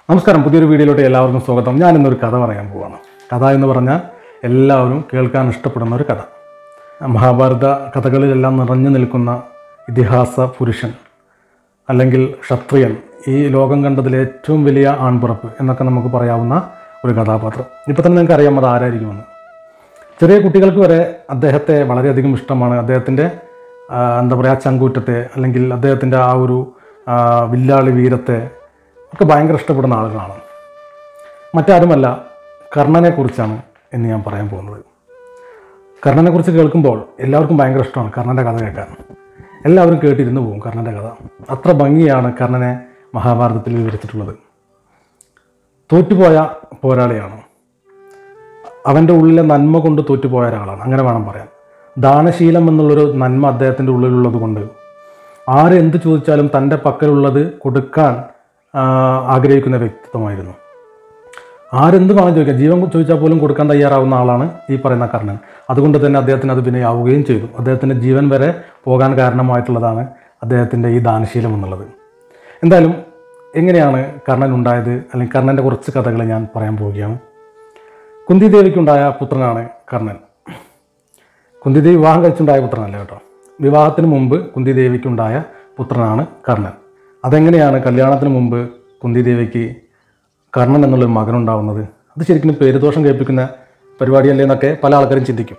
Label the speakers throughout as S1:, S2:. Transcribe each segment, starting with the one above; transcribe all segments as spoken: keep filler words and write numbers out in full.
S1: നമസ്കാരം, പുതിയൊരു വീഡിയോയിലോട്ട് എല്ലാവർക്കും സ്വാഗതം. ഞാൻ ഇന്നൊരു കഥ പറയാൻ പോവാണ്. കഥ എന്ന് പറഞ്ഞാൽ എല്ലാവരും കേൾക്കാൻ ഇഷ്ടപ്പെടുന്ന ഒരു കഥ. മഹാഭാരത കഥകളിലെല്ലാം നിറഞ്ഞു നിൽക്കുന്ന ഇതിഹാസ പുരുഷൻ അല്ലെങ്കിൽ ക്ഷത്രിയൻ, ഈ ലോകം കണ്ടതിലെ ഏറ്റവും വലിയ ആൺപിറപ്പ് എന്നൊക്കെ നമുക്ക് പറയാവുന്ന ഒരു കഥാപാത്രം. ഇപ്പോൾ തന്നെ നിങ്ങൾക്ക് അറിയാം അത് ആരായിരിക്കുമെന്ന്. ചെറിയ കുട്ടികൾക്ക് വരെ അദ്ദേഹത്തെ വളരെയധികം ഇഷ്ടമാണ്. അദ്ദേഹത്തിൻ്റെ എന്താ പറയുക ചങ്കൂറ്റത്തെ അല്ലെങ്കിൽ അദ്ദേഹത്തിൻ്റെ ആ ഒരു വില്ലാളി വീരത്തെ ഒക്കെ ഭയങ്കര ഇഷ്ടപ്പെടുന്ന ആളുകളാണ്. മറ്റാരുമല്ല, കർണനെക്കുറിച്ചാണ് ഇന്ന് ഞാൻ പറയാൻ പോകുന്നത്. കർണനെക്കുറിച്ച് കേൾക്കുമ്പോൾ എല്ലാവർക്കും ഭയങ്കര ഇഷ്ടമാണ് കർണൻ്റെ കഥ കേൾക്കാൻ. എല്ലാവരും കേട്ടിരുന്നു പോകും കർണൻ്റെ കഥ. അത്ര ഭംഗിയാണ് കർണനെ മഹാഭാരതത്തിൽ വിവരിച്ചിട്ടുള്ളത്. തോറ്റുപോയ പോരാളിയാണ്. അവൻ്റെ ഉള്ളിലെ നന്മ കൊണ്ട് തോറ്റുപോയ ഒരാളാണ്, അങ്ങനെ വേണം പറയാൻ. ദാനശീലം എന്നുള്ളൊരു നന്മ അദ്ദേഹത്തിൻ്റെ ഉള്ളിലുള്ളത് കൊണ്ട് ആരെന്ത് ചോദിച്ചാലും തൻ്റെ പക്കലുള്ളത് കൊടുക്കാൻ ആഗ്രഹിക്കുന്ന വ്യക്തിത്വമായിരുന്നു. ആരെന്ത് വേണം ചോദിക്കാം, ജീവൻ ചോദിച്ചാൽ പോലും കൊടുക്കാൻ തയ്യാറാവുന്ന ആളാണ് ഈ പറയുന്ന കർണൻ. അതുകൊണ്ട് തന്നെ അദ്ദേഹത്തിന് അത് വിനയാവുകയും ചെയ്തു. അദ്ദേഹത്തിൻ്റെ ജീവൻ വരെ പോകാൻ കാരണമായിട്ടുള്ളതാണ് അദ്ദേഹത്തിൻ്റെ ഈ ദാനശീലം എന്നുള്ളത്. എന്തായാലും എങ്ങനെയാണ് കർണൻ ഉണ്ടായത്, അല്ലെങ്കിൽ കർണൻ്റെ കുറച്ച് കഥകൾ ഞാൻ പറയാൻ പോവുകയാണ്. കുന്തിദേവിക്കുണ്ടായ പുത്രനാണ് കർണൻ. കുന്തിദേവി വിവാഹം കഴിച്ചുണ്ടായ പുത്രനല്ല കേട്ടോ. വിവാഹത്തിന് മുമ്പ് കുന്തിദേവിക്കുണ്ടായ പുത്രനാണ് കർണൻ. അതെങ്ങനെയാണ് കല്യാണത്തിന് മുമ്പ് കുന്തിദേവിക്ക് കർണൻ എന്നുള്ളൊരു മകനുണ്ടാവുന്നത്? അത് ശരിക്കും പേരുദോഷം കേൾപ്പിക്കുന്ന പരിപാടിയല്ലേ എന്നൊക്കെ പല ആൾക്കാരും ചിന്തിക്കും.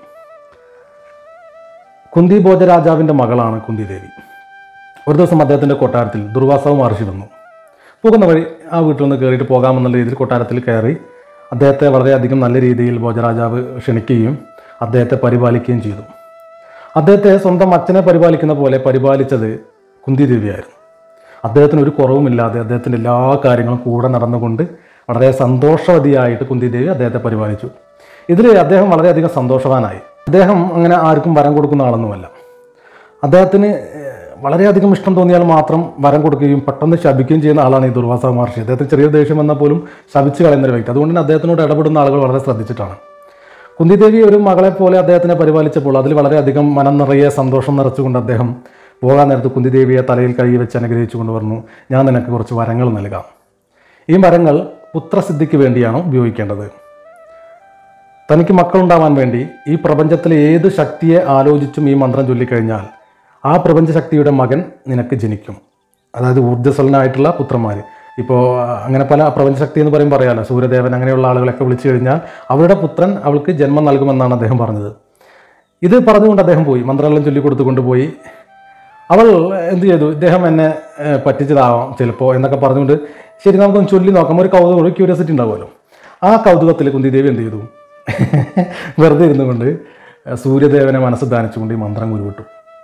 S1: കുന്തി ഭോജരാജാവിൻ്റെ മകളാണ് കുന്തിദേവി. ഒരു ദിവസം അദ്ദേഹത്തിൻ്റെ കൊട്ടാരത്തിൽ ദുർവാസാവ് മഹർഷി വന്നു. പോകുന്ന വഴി ആ വീട്ടിൽ നിന്ന് കയറിയിട്ട് പോകാമെന്നുള്ള രീതിയിൽ കൊട്ടാരത്തിൽ കയറി അദ്ദേഹത്തെ വളരെയധികം നല്ല രീതിയിൽ ഭോജരാജാവ് ക്ഷണിക്കുകയും അദ്ദേഹത്തെ പരിപാലിക്കുകയും ചെയ്തു. അദ്ദേഹത്തെ സ്വന്തം അച്ഛനെ പരിപാലിക്കുന്ന പോലെ പരിപാലിച്ചത് കുന്തിദേവിയായിരുന്നു. അദ്ദേഹത്തിന് ഒരു കുറവുമില്ലാതെ അദ്ദേഹത്തിൻ്റെ എല്ലാ കാര്യങ്ങളും കൂടെ നടന്നുകൊണ്ട് വളരെ സന്തോഷവതിയായിട്ട് കുന്തിദേവി അദ്ദേഹത്തെ പരിപാലിച്ചു. ഇതിൽ അദ്ദേഹം വളരെയധികം സന്തോഷവാനായി. അദ്ദേഹം അങ്ങനെ ആർക്കും വരം കൊടുക്കുന്ന ആളൊന്നുമല്ല. അദ്ദേഹത്തിന് വളരെയധികം ഇഷ്ടം തോന്നിയാൽ മാത്രം വരം കൊടുക്കുകയും പെട്ടെന്ന് ശപിക്കുകയും ചെയ്യുന്ന ആളാണ് ഈ ദുർവാസാ മഹർഷി. അദ്ദേഹത്തിന് ചെറിയ ദേഷ്യം വന്നാൽ പോലും ശപിച്ച് കളയുന്നൊരു വ്യക്തി. അതുകൊണ്ട് തന്നെ അദ്ദേഹത്തിനോട് ഇടപെടുന്ന ആളുകൾ വളരെ ശ്രദ്ധിച്ചിട്ടാണ്. കുന്തിദേവി ഒരു മകളെ പോലെ അദ്ദേഹത്തിനെ പരിപാലിച്ചപ്പോൾ അതിൽ വളരെയധികം മനം നിറയെ സന്തോഷം നിറച്ചുകൊണ്ട് അദ്ദേഹം പോകാൻ നേരത്ത് കുന്തിദേവിയെ തലയിൽ കൈ വെച്ച് അനുഗ്രഹിച്ചു കൊണ്ട് പറഞ്ഞു, ഞാൻ നിനക്ക് കുറച്ച് വരങ്ങൾ നൽകാം. ഈ വരങ്ങൾ പുത്രസിദ്ധിക്ക് വേണ്ടിയാണ് ഉപയോഗിക്കേണ്ടത്. തനിക്ക് മക്കളുണ്ടാവാൻ വേണ്ടി ഈ പ്രപഞ്ചത്തിലെ ഏത് ശക്തിയെ ആലോചിച്ചും ഈ മന്ത്രം ചൊല്ലിക്കഴിഞ്ഞാൽ ആ പ്രപഞ്ചശക്തിയുടെ മകൻ നിനക്ക് ജനിക്കും. അതായത് ഊർജ്ജസ്വലനായിട്ടുള്ള പുത്രന്മാർ. ഇപ്പോൾ അങ്ങനെ പല പ്രപഞ്ചശക്തി എന്ന് പറയുമ്പോൾ പറയാമല്ലോ, സൂര്യദേവൻ അങ്ങനെയുള്ള ആളുകളൊക്കെ വിളിച്ചു കഴിഞ്ഞാൽ അവരുടെ പുത്രൻ അവൾക്ക് ജന്മം നൽകുമെന്നാണ് അദ്ദേഹം പറഞ്ഞത്. ഇത് പറഞ്ഞുകൊണ്ട് അദ്ദേഹം പോയി, മന്ത്രങ്ങളെല്ലാം ചൊല്ലിക്കൊടുത്തുകൊണ്ട് പോയി. അവൾ എന്ത് ചെയ്തു, ഇദ്ദേഹം എന്നെ പറ്റിച്ചതാവാം ചിലപ്പോൾ എന്നൊക്കെ പറഞ്ഞുകൊണ്ട് ശരി നമുക്കൊന്ന് ചൊല്ലി നോക്കാം, ഒരു കൗതുകം, ഒരു ക്യൂരിയോസിറ്റി ഉണ്ടാവുമല്ലോ. ആ കൗതുകത്തിൽ കുന്തിദേവി എന്ത് ചെയ്തു, വെറുതെ ഇരുന്നുകൊണ്ട് സൂര്യദേവനെ മനസ്സ് ധ്യാനിച്ചുകൊണ്ട് ഈ മന്ത്രം ഉരുവിട്ടു.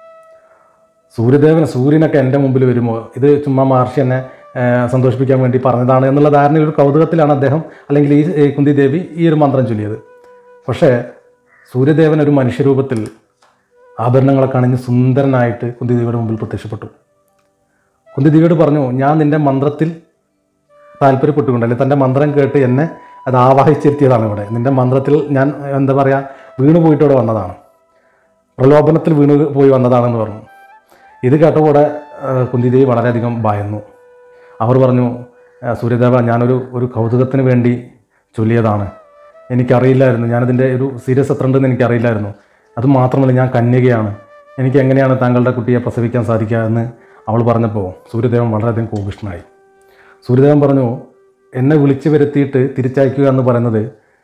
S1: സൂര്യദേവൻ സൂര്യനൊക്കെ എൻ്റെ മുമ്പിൽ വരുമോ, ഇത് ചുമ്മാ മഹർഷി എന്നെ സന്തോഷിപ്പിക്കാൻ വേണ്ടി പറഞ്ഞതാണ് എന്നുള്ള ധാരണ ഒരു കൗതുകത്തിലാണ് അദ്ദേഹം അല്ലെങ്കിൽ ഈ കുന്തിദേവി ഈ ഒരു മന്ത്രം ചൊല്ലിയത്. പക്ഷേ സൂര്യദേവൻ ഒരു മനുഷ്യരൂപത്തിൽ ആഭരണങ്ങളൊക്കെ അണിഞ്ഞ് സുന്ദരനായിട്ട് കുന്തിദേവിയുടെ മുമ്പിൽ പ്രത്യക്ഷപ്പെട്ടു. കുന്തിദേവിയോട് പറഞ്ഞു, ഞാൻ നിൻ്റെ മന്ത്രത്തിൽ താല്പര്യപ്പെട്ടുകൊണ്ട് അല്ലെങ്കിൽ തൻ്റെ മന്ത്രം കേട്ട് എന്നെ അത് ആവാഹിച്ചെത്തിയതാണ് ഇവിടെ. നിൻ്റെ മന്ത്രത്തിൽ ഞാൻ എന്താ പറയുക വീണു പോയിട്ട് ഇവിടെ വന്നതാണ്, പ്രലോഭനത്തിൽ വീണു പോയി വന്നതാണെന്ന് പറഞ്ഞു. ഇത് കേട്ടപോലെ കുന്തിദേവി വളരെയധികം ഭയന്നു. അവർ പറഞ്ഞു, സൂര്യദേവ, ഞാനൊരു ഒരു കൗതുകത്തിന് വേണ്ടി ചൊല്ലിയതാണ്, എനിക്കറിയില്ലായിരുന്നു, ഞാനതിൻ്റെ ഒരു സീരിയസ് എത്ര ഉണ്ടെന്ന് എനിക്കറിയില്ലായിരുന്നു. അതുമാത്രമല്ല, ഞാൻ കന്യകയാണ്, എനിക്ക് എങ്ങനെയാണ് താങ്കളുടെ കുട്ടിയെ പ്രസവിക്കാൻ സാധിക്കുക എന്ന് അവൾ പറഞ്ഞപ്പോൾ സൂര്യദേവൻ വളരെയധികം കോപിഷ്ഠനായി. സൂര്യദേവൻ പറഞ്ഞു, എന്നെ വിളിച്ചു വരുത്തിയിട്ട് തിരിച്ചയക്കുക എന്ന് പറയുന്നത്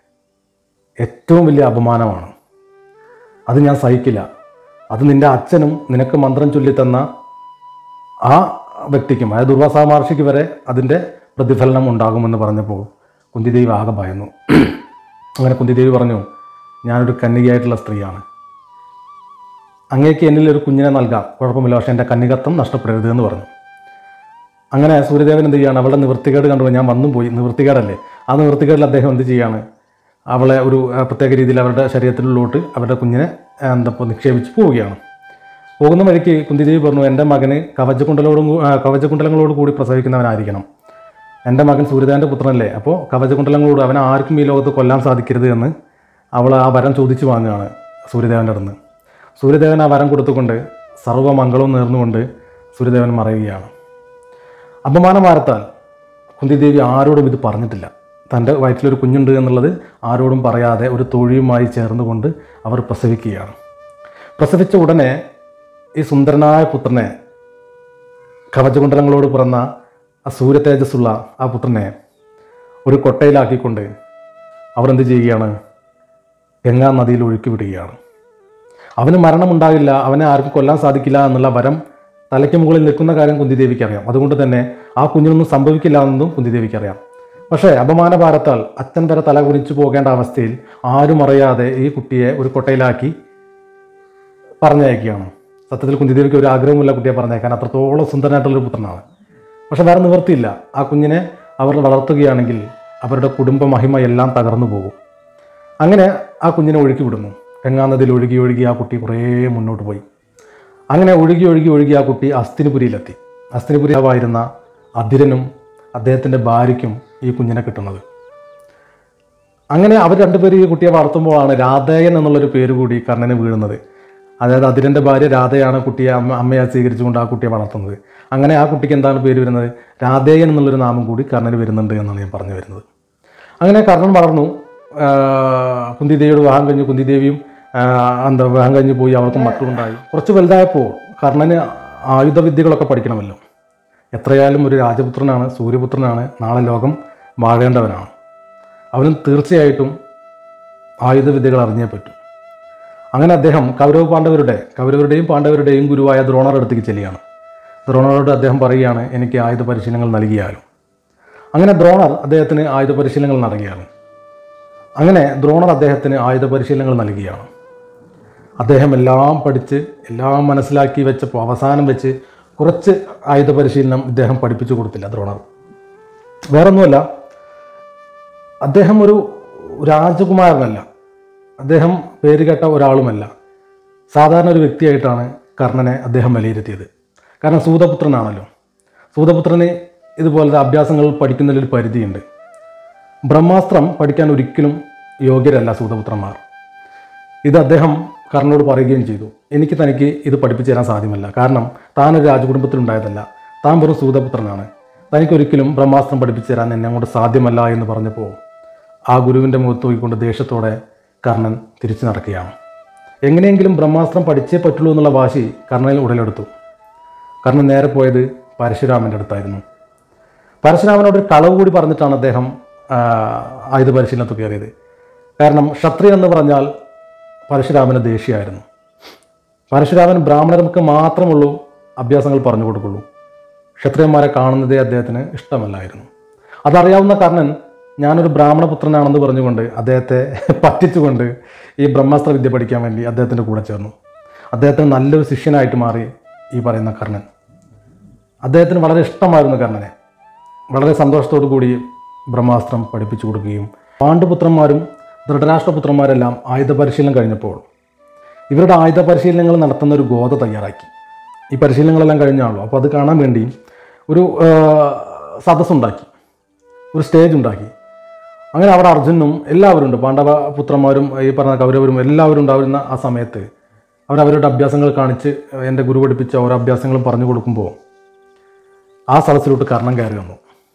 S1: ഏറ്റവും വലിയ അപമാനമാണ്, അത് ഞാൻ സഹിക്കില്ല. അത് നിൻ്റെ അച്ഛനും നിനക്ക് മന്ത്രം ചൊല്ലിത്തന്ന ആ വ്യക്തിക്കും, അതായത് ദുർവാസാ മഹർഷിക്ക് വരെ അതിൻ്റെ പ്രതിഫലനം ഉണ്ടാകുമെന്ന് പറഞ്ഞപ്പോൾ കുന്തിദേവി ആകെ ഭയന്നു. അങ്ങനെ കുന്തിദേവി പറഞ്ഞു, ഞാനൊരു കന്യകയായിട്ടുള്ള സ്ത്രീയാണ്, അങ്ങേക്ക് എന്നിലൊരു കുഞ്ഞിനെ നൽകാം, കുഴപ്പമില്ല, പക്ഷേ എൻ്റെ കന്യകത്വം നഷ്ടപ്പെടരുത് എന്ന് പറഞ്ഞു. അങ്ങനെ സൂര്യദേവൻ എന്ത് ചെയ്യുകയാണ്, അവളുടെ നിവൃത്തികേട് കണ്ടു, ഞാൻ വന്നും പോയി, നിവൃത്തികേടല്ലേ, ആ നിവൃത്തികേടിൽ അദ്ദേഹം എന്ത് ചെയ്യുകയാണ്, അവളെ ഒരു പ്രത്യേക രീതിയിൽ അവരുടെ ശരീരത്തിലുള്ളോട്ട് അവരുടെ കുഞ്ഞിനെ എന്താ നിക്ഷേപിച്ച് പോവുകയാണ്. പോകുന്ന വഴിക്ക് കുന്തിദേവി പറഞ്ഞു, എൻ്റെ മകന് കവചകുണ്ടലോടും കവചകുണ്ടലങ്ങളോട് കൂടി പ്രസവിക്കുന്നവനായിരിക്കണം. എൻ്റെ മകൻ സൂര്യദേവൻ്റെ പുത്രനല്ലേ, അപ്പോൾ കവചകുണ്ടലങ്ങളോട് അവനെ ആർക്കും ഈ ലോകത്ത് കൊല്ലാൻ സാധിക്കരുത് എന്ന് അവൾ ആ വരം ചോദിച്ചു വാങ്ങുകയാണ് സൂര്യദേവൻ്റെ അടുത്ത്. സൂര്യദേവൻ ആ വരം കൊടുത്തുകൊണ്ട് സർവ്വമംഗളവും നേർന്നുകൊണ്ട് സൂര്യദേവൻ മറയുകയാണ്. അപമാനഭാരത്താൽ കുന്തിദേവി ആരോടും ഇത് പറഞ്ഞിട്ടില്ല. തൻ്റെ വയറ്റിലൊരു കുഞ്ഞുണ്ട് എന്നുള്ളത് ആരോടും പറയാതെ ഒരു തോഴിയുമായി ചേർന്നുകൊണ്ട് അവർ പ്രസവിക്കുകയാണ്. പ്രസവിച്ച ഉടനെ ഈ സുന്ദരനായ പുത്രനെ, കവചകുണ്ടലങ്ങളോട് പിറന്ന ആ സൂര്യതേജസ്സുള്ള ആ പുത്രനെ ഒരു കൊട്ടയിലാക്കിക്കൊണ്ട് അവർ എന്ത് ചെയ്യുകയാണ്? ഗംഗാ നദിയിൽ ഒഴുക്കി വിടുകയാണ്. അവന് മരണമുണ്ടാകില്ല, അവനെ ആർക്കും കൊല്ലാൻ സാധിക്കില്ല എന്നുള്ള വരം തലയ്ക്ക് മുകളിൽ നിൽക്കുന്ന കാര്യം കുന്തിദേവിക്ക് അറിയാം. അതുകൊണ്ട് തന്നെ ആ കുഞ്ഞിനൊന്നും സംഭവിക്കില്ല എന്നും കുന്തിദേവിക്ക് അറിയാം. പക്ഷേ അപമാനഭാരത്താൽ അച്ഛൻ വരെ തല കുനിച്ചു പോകേണ്ട അവസ്ഥയിൽ ആരും അറിയാതെ ഈ കുട്ടിയെ ഒരു കൊട്ടയിലാക്കി പറഞ്ഞയക്കുകയാണ്. സത്യത്തിൽ കുന്തിദേവിക്ക് ഒരു ആഗ്രഹമില്ല കുട്ടിയെ പറഞ്ഞേക്കാൻ, അത്രത്തോളം സുന്ദരനായിട്ടുള്ളൊരു പുത്രനാണ്. പക്ഷെ വേറെ നിവൃത്തിയില്ല. ആ കുഞ്ഞിനെ അവർ വളർത്തുകയാണെങ്കിൽ അവരുടെ കുടുംബ മഹിമ എല്ലാം തകർന്നു പോകും. അങ്ങനെ ആ കുഞ്ഞിനെ ഒഴുക്കി വിടുന്നു. ഗംഗാനദിയിൽ ഒഴുകി ഒഴുകി ആ കുട്ടി കുറേ മുന്നോട്ട് പോയി. അങ്ങനെ ഒഴുകി ഒഴുകി ഒഴുകി ആ കുട്ടി ഹസ്തിനപുരിയിലെത്തി. ഹസ്തിനപുരിയായിരുന്ന അധിരനും അദ്ദേഹത്തിൻ്റെ ഭാര്യയ്ക്കും ഈ കുഞ്ഞിനെ കിട്ടുന്നത്. അങ്ങനെ അവർ രണ്ടുപേരും ഈ കുട്ടിയെ വളർത്തുമ്പോഴാണ് രാധേയൻ എന്നുള്ളൊരു പേര് കൂടി കർണന് വീഴുന്നത്. അതായത് അധിരൻ്റെ ഭാര്യ രാധയാണ് കുട്ടിയെ അമ്മ അമ്മയെ സ്വീകരിച്ചുകൊണ്ട് ആ കുട്ടിയെ വളർത്തുന്നത്. അങ്ങനെ ആ കുട്ടിക്ക് എന്താണ് പേര് വരുന്നത്? രാധേയൻ എന്നുള്ളൊരു നാമം കൂടി കർണന് വരുന്നുണ്ട് എന്നാണ് ഞാൻ പറഞ്ഞു വരുന്നത്. അങ്ങനെ കർണൻ വളർന്നു. കുന്തിദേവിയോട് വിവാഹം കഴിഞ്ഞു. കുന്തിദേവിയും എന്താ വിവാഹം കഴിഞ്ഞ് പോയി. അവർക്കും മക്കളുണ്ടായി. കുറച്ച് വലുതായപ്പോൾ കർണന് ആയുധവിദ്യകളൊക്കെ പഠിക്കണമല്ലോ. എത്രയായാലും ഒരു രാജപുത്രനാണ്, സൂര്യപുത്രനാണ്, നാളെ ലോകം വാഴേണ്ടവനാണ്. അവനും തീർച്ചയായിട്ടും ആയുധവിദ്യകൾ അറിഞ്ഞേ പറ്റും. അങ്ങനെ അദ്ദേഹം കൗരവ പാണ്ഡവരുടെ കൗരവരുടെയും പാണ്ഡവരുടെയും ഗുരുവായ ദ്രോണർ അടുത്തേക്ക് ചെല്ലുകയാണ്. ദ്രോണറോട് അദ്ദേഹം പറയുകയാണ്, എനിക്ക് ആയുധ പരിശീലനങ്ങൾ നൽകിയാലും. അങ്ങനെ ദ്രോണർ അദ്ദേഹത്തിന് ആയുധ പരിശീലനങ്ങൾ നൽകുകയാണ്. അങ്ങനെ ദ്രോണർ അദ്ദേഹത്തിന് ആയുധ പരിശീലനങ്ങൾ നൽകുകയാണ്. അദ്ദേഹം എല്ലാം പഠിച്ച് എല്ലാം മനസ്സിലാക്കി വെച്ചപ്പോൾ അവസാനം വെച്ച് കുറച്ച് ആയുധ പരിശീലനം ഇദ്ദേഹം പഠിപ്പിച്ചു കൊടുത്തില്ല ദ്രോണർ. വേറൊന്നുമല്ല, അദ്ദേഹം ഒരു രാജകുമാരനല്ല, അദ്ദേഹം പേരുകേട്ട ഒരാളുമല്ല. സാധാരണ ഒരു വ്യക്തിയായിട്ടാണ് കർണനെ അദ്ദേഹം വിലയിരുത്തിയത്. കാരണം സൂതപുത്രനാണല്ലോ. സൂതപുത്രന് ഇതുപോലത്തെ അഭ്യാസങ്ങൾ പഠിക്കുന്നതിൽ ഒരു പരിധിയുണ്ട്. ബ്രഹ്മാസ്ത്രം പഠിക്കാൻ ഒരിക്കലും യോഗ്യരല്ല സൂതപുത്രന്മാർ. ഇത് അദ്ദേഹം കർണനോട് പറയുകയും ചെയ്തു. എനിക്ക് തനിക്ക് ഇത് പഠിപ്പിച്ചു തരാൻ സാധ്യമല്ല. കാരണം താനൊരു രാജകുടുംബത്തിലുണ്ടായതല്ല, താൻ വെറും സൂതപുത്രനാണ്. തനിക്കൊരിക്കലും ബ്രഹ്മാസ്ത്രം പഠിപ്പിച്ചു തരാൻ എന്നെ കൊണ്ട് സാധ്യമല്ല എന്ന് പറഞ്ഞപ്പോൾ ആ ഗുരുവിൻ്റെ മുഖത്ത് നോക്കിക്കൊണ്ട് ദേഷ്യത്തോടെ കർണൻ തിരിച്ചു നടക്കുകയാണ്. എങ്ങനെയെങ്കിലും ബ്രഹ്മാസ്ത്രം പഠിച്ചേ പറ്റുള്ളൂ എന്നുള്ള വാശി കർണനിൽ ഉടലെടുത്തു. കർണൻ നേരെ പോയത് പരശുരാമൻ്റെ അടുത്തായിരുന്നു. പരശുരാമനോട് ഒരു കളവ് കൂടി പറഞ്ഞിട്ടാണ് അദ്ദേഹം ആയുധ പരിശീലനത്തിൽ കയറിയത്. കാരണം ക്ഷത്രിയൻ എന്ന് പറഞ്ഞാൽ പരശുരാമന് ദേഷ്യമായിരുന്നു. പരശുരാമൻ ബ്രാഹ്മണർക്ക് മാത്രമുള്ളൂ അഭ്യാസങ്ങൾ പറഞ്ഞു കൊടുക്കുള്ളൂ. ക്ഷത്രിയന്മാരെ കാണുന്നതേ അദ്ദേഹത്തിന് ഇഷ്ടമല്ലായിരുന്നു. അതറിയാവുന്ന കർണൻ ഞാനൊരു ബ്രാഹ്മണപുത്രനാണെന്ന് പറഞ്ഞുകൊണ്ട് അദ്ദേഹത്തെ പറ്റിച്ചുകൊണ്ട് ഈ ബ്രഹ്മാസ്ത്ര വിദ്യ പഠിക്കാൻ വേണ്ടി അദ്ദേഹത്തിൻ്റെ കൂടെ ചേർന്നു. അദ്ദേഹത്തിന് നല്ലൊരു ശിഷ്യനായിട്ട് മാറി ഈ പറയുന്ന കർണൻ. അദ്ദേഹത്തിന് വളരെ ഇഷ്ടമായിരുന്നു കർണനെ. വളരെ സന്തോഷത്തോടു കൂടി ബ്രഹ്മാസ്ത്രം പഠിപ്പിച്ചു കൊടുക്കുകയും പാണ്ഡുപുത്രന്മാരും ധൃതരാഷ്ട്രപുത്രന്മാരെല്ലാം ആയുധ പരിശീലനം കഴിഞ്ഞപ്പോൾ ഇവരുടെ ആയുധ പരിശീലനങ്ങൾ നടത്തുന്ന ഒരു ഗോത തയ്യാറാക്കി. ഈ പരിശീലനങ്ങളെല്ലാം കഴിഞ്ഞാണല്ലോ. അപ്പോൾ അത് കാണാൻ വേണ്ടി ഒരു സദസ്സുണ്ടാക്കി, ഒരു സ്റ്റേജ് ഉണ്ടാക്കി. അങ്ങനെ അവിടെ അർജുനും എല്ലാവരും ഉണ്ട്, പാണ്ഡവ പുത്രന്മാരും ഈ പറഞ്ഞ കൗരവരും എല്ലാവരും ഉണ്ടാവുന്ന ആ സമയത്ത് അവരവരുടെ അഭ്യാസങ്ങൾ കാണിച്ച് എൻ്റെ ഗുരു പഠിപ്പിച്ച ഓരോ അഭ്യാസങ്ങളും പറഞ്ഞു കൊടുക്കുമ്പോൾ ആ സദസ്സിലോട്ട് കർണൻ കയറി വന്നു.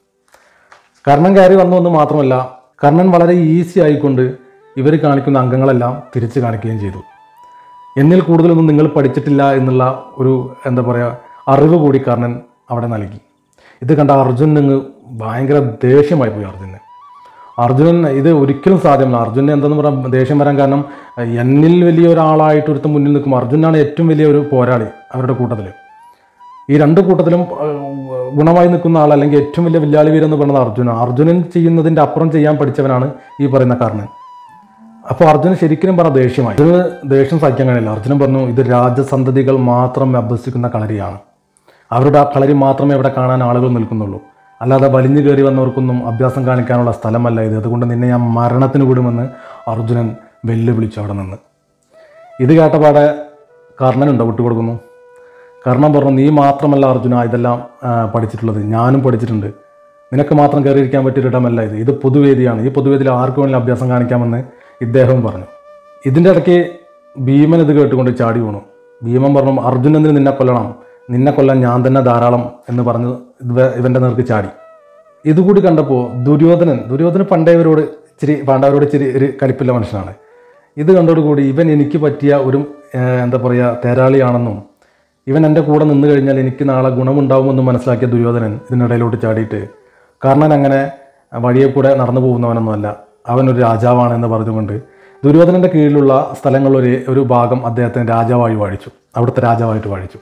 S1: കർണൻ കയറി വന്നു എന്ന് മാത്രമല്ല, കർണൻ വളരെ ഈസി ആയിക്കൊണ്ട് ഇവർ കാണിക്കുന്ന അംഗങ്ങളെല്ലാം തിരിച്ച് കാണിക്കുകയും ചെയ്തു. എന്നിൽ കൂടുതലൊന്നും നിങ്ങൾ പഠിച്ചിട്ടില്ല എന്നുള്ള ഒരു എന്താ പറയുക അറിവ് കൂടി കർണൻ അവിടെ നൽകി. ഇത് കണ്ട അർജുനന് ഭയങ്കര ദേഷ്യമായി പോയി. അർജുനൻ അർജുനൻ ഇത് ഒരിക്കലും സാധ്യമല്ല. അർജുനൻ എന്താണെന്ന് പറഞ്ഞാൽ ദേഷ്യം വരാൻ കാരണം എന്നിൽ വലിയ ഒരാളായിട്ട് ഒരുത്തം മുന്നിൽ നിൽക്കും. അർജുനാണ് ഏറ്റവും വലിയ ഒരു പോരാളി അവരുടെ കൂട്ടത്തിൽ. ഈ രണ്ട് കൂട്ടത്തിലും ഗുണമായി നിൽക്കുന്ന ആൾ അല്ലെങ്കിൽ ഏറ്റവും വലിയ വില്ലാളി വീരെന്ന് പറയുന്നത് അർജുന. അർജുനൻ ചെയ്യുന്നതിൻ്റെ അപ്പുറം ചെയ്യാൻ പഠിച്ചവനാണ് ഈ പറയുന്ന കർണൻ. അപ്പോൾ അർജുനൻ ശരിക്കും പറഞ്ഞ ദേഷ്യമായി. ഇത് ദേഷ്യം സഹിക്കാൻ കഴിയില്ല. അർജുനൻ പറഞ്ഞു, ഇത് രാജസന്തതികൾ മാത്രം അഭ്യസിക്കുന്ന കളരിയാണ്. അവരുടെ ആ കളരി മാത്രമേ ഇവിടെ കാണാൻ ആളുകൾ നിൽക്കുന്നുള്ളൂ. അല്ലാതെ വലിഞ്ഞു കയറി വന്നവർക്കൊന്നും അഭ്യാസം കാണിക്കാനുള്ള സ്ഥലമല്ല ഇത്. അതുകൊണ്ട് നിന്നെ ഞാൻ മരണത്തിന് വിടുമെന്ന് അർജുനൻ വെല്ലുവിളിച്ചു അവിടെ നിന്ന്. ഇത് കേട്ടപാടെ കർണനുണ്ടോ വിട്ടുകൊടുക്കുന്നു. കർണൻ പറഞ്ഞു, നീ മാത്രമല്ല അർജുന ഇതെല്ലാം പഠിച്ചിട്ടുള്ളത്, ഞാനും പഠിച്ചിട്ടുണ്ട്. നിനക്ക് മാത്രം കയറിയിരിക്കാൻ പറ്റിയൊരിടമല്ല ഇത്. ഇത് പൊതുവേദിയാണ്. ഈ പൊതുവേദിയിൽ ആർക്കും വേണമെങ്കിലും അഭ്യാസം കാണിക്കാമെന്ന് ഇദ്ദേഹവും പറഞ്ഞു. ഇതിൻ്റെ ഇടയ്ക്ക് ഭീമൻ ഇത് കേട്ടുകൊണ്ട് ചാടി വീണു. ഭീമൻ പറഞ്ഞു, അർജുനന് നിന്നെ കൊല്ലണം, നിന്നെ കൊല്ലാൻ ഞാൻ തന്നെ ധാരാളം എന്ന് പറഞ്ഞ് ഇവൻ്റെ നേർക്ക് ചാടി. ഇതുകൂടി കണ്ടപ്പോൾ ദുര്യോധനൻ ദുര്യോധനൻ പണ്ടേവരോട് ഇച്ചിരി പാണ്ഡവരോട് ഇച്ചിരി ഒരു കലിപ്പില്ല മനുഷ്യനാണ്. ഇത് കണ്ടോടുകൂടി ഇവൻ എനിക്ക് പറ്റിയ ഒരു എന്താ പറയുക തേരാളിയാണെന്നും ഇവൻ എൻ്റെ കൂടെ നിന്ന് കഴിഞ്ഞാൽ എനിക്ക് നാളെ ഗുണമുണ്ടാവുമെന്നും മനസ്സിലാക്കിയ ദുര്യോധനൻ ഇതിനിടയിലോട്ട് ചാടിയിട്ട് കർണൻ അങ്ങനെ വഴിയെ കൂടെ നടന്നു പോകുന്നവനൊന്നുമല്ല, അവനൊരു രാജാവാണെന്ന് പറഞ്ഞുകൊണ്ട് ദുര്യോധനൻ്റെ കീഴിലുള്ള സ്ഥലങ്ങളൊരു ഒരു ഭാഗം അദ്ദേഹത്തിന് രാജാവായി വാഴിച്ചു, അവിടുത്തെ രാജാവായിട്ട് വാഴിച്ചു.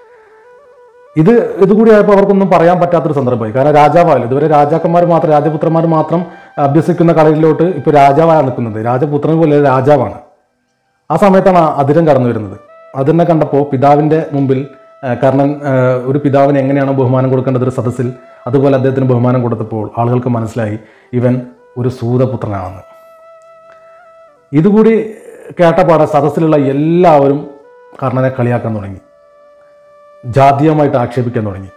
S1: ഇത് ഇതുകൂടി ആയപ്പോൾ അവർക്കൊന്നും പറയാൻ പറ്റാത്തൊരു സന്ദർഭമായി. കാരണം രാജാവായാലും ഇതുവരെ രാജാക്കന്മാർ മാത്രം രാജപുത്രന്മാർ മാത്രം അഭ്യസിക്കുന്ന കളരിയിലോട്ട് ഇപ്പോൾ രാജാവാണ് നിൽക്കുന്നത്. രാജപുത്രൻ പോലെ രാജാവാണ്. ആ സമയത്താണ് അതിരൻ കടന്നു വരുന്നത്. അതിനെ കണ്ടപ്പോൾ പിതാവിൻ്റെ മുമ്പിൽ കർണൻ ഒരു പിതാവിന് എങ്ങനെയാണ് ബഹുമാനം കൊടുക്കേണ്ടത് ഒരു സദസ്സിൽ, അതുപോലെ അദ്ദേഹത്തിന് ബഹുമാനം കൊടുത്തപ്പോൾ ആളുകൾക്ക് മനസ്സിലായി ഇവൻ ഒരു സൂതപുത്രനാണെന്ന്. ഇതുകൂടി കേട്ടപാടെ സദസ്സിലുള്ള എല്ലാവരും കർണനെ കളിയാക്കാൻ തുടങ്ങി, ജാതീയമായിട്ട് ആക്ഷേപിക്കാൻ തുടങ്ങി.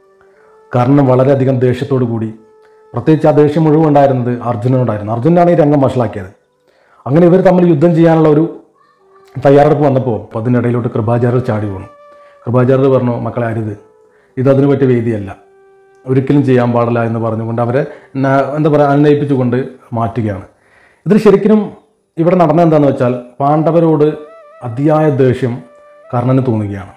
S1: കർണൻ വളരെയധികം ദേഷ്യത്തോടു കൂടി, പ്രത്യേകിച്ച് ആ ദേഷ്യം മുഴുവൻ ഉണ്ടായിരുന്നത് അർജുനനുണ്ടായിരുന്നു. അർജുനാണ് ഈ രംഗം വഷളാക്കിയത്. അങ്ങനെ ഇവർ തമ്മിൽ യുദ്ധം ചെയ്യാനുള്ള ഒരു തയ്യാറെടുപ്പ് വന്നപ്പോൾ അപ്പോൾ അതിനിടയിലോട്ട് കൃപാചാര്യർ ചാടി വീണു. കൃപാചാര്യർ പറഞ്ഞു, മക്കളെ അരുത്, ഇതതിനു പറ്റിയ വേദിയല്ല, ഒരിക്കലും ചെയ്യാൻ പാടില്ല എന്ന് പറഞ്ഞുകൊണ്ട് അവരെ എന്താ പറയുക അനുനയിപ്പിച്ചുകൊണ്ട് മാറ്റുകയാണ്. ഇതിൽ ശരിക്കും ഇവിടെ നടന്നത് എന്താണെന്ന് വെച്ചാൽ പാണ്ഡവരോട് അതിയായ ദേഷ്യം കർണന് തോന്നുകയാണ്.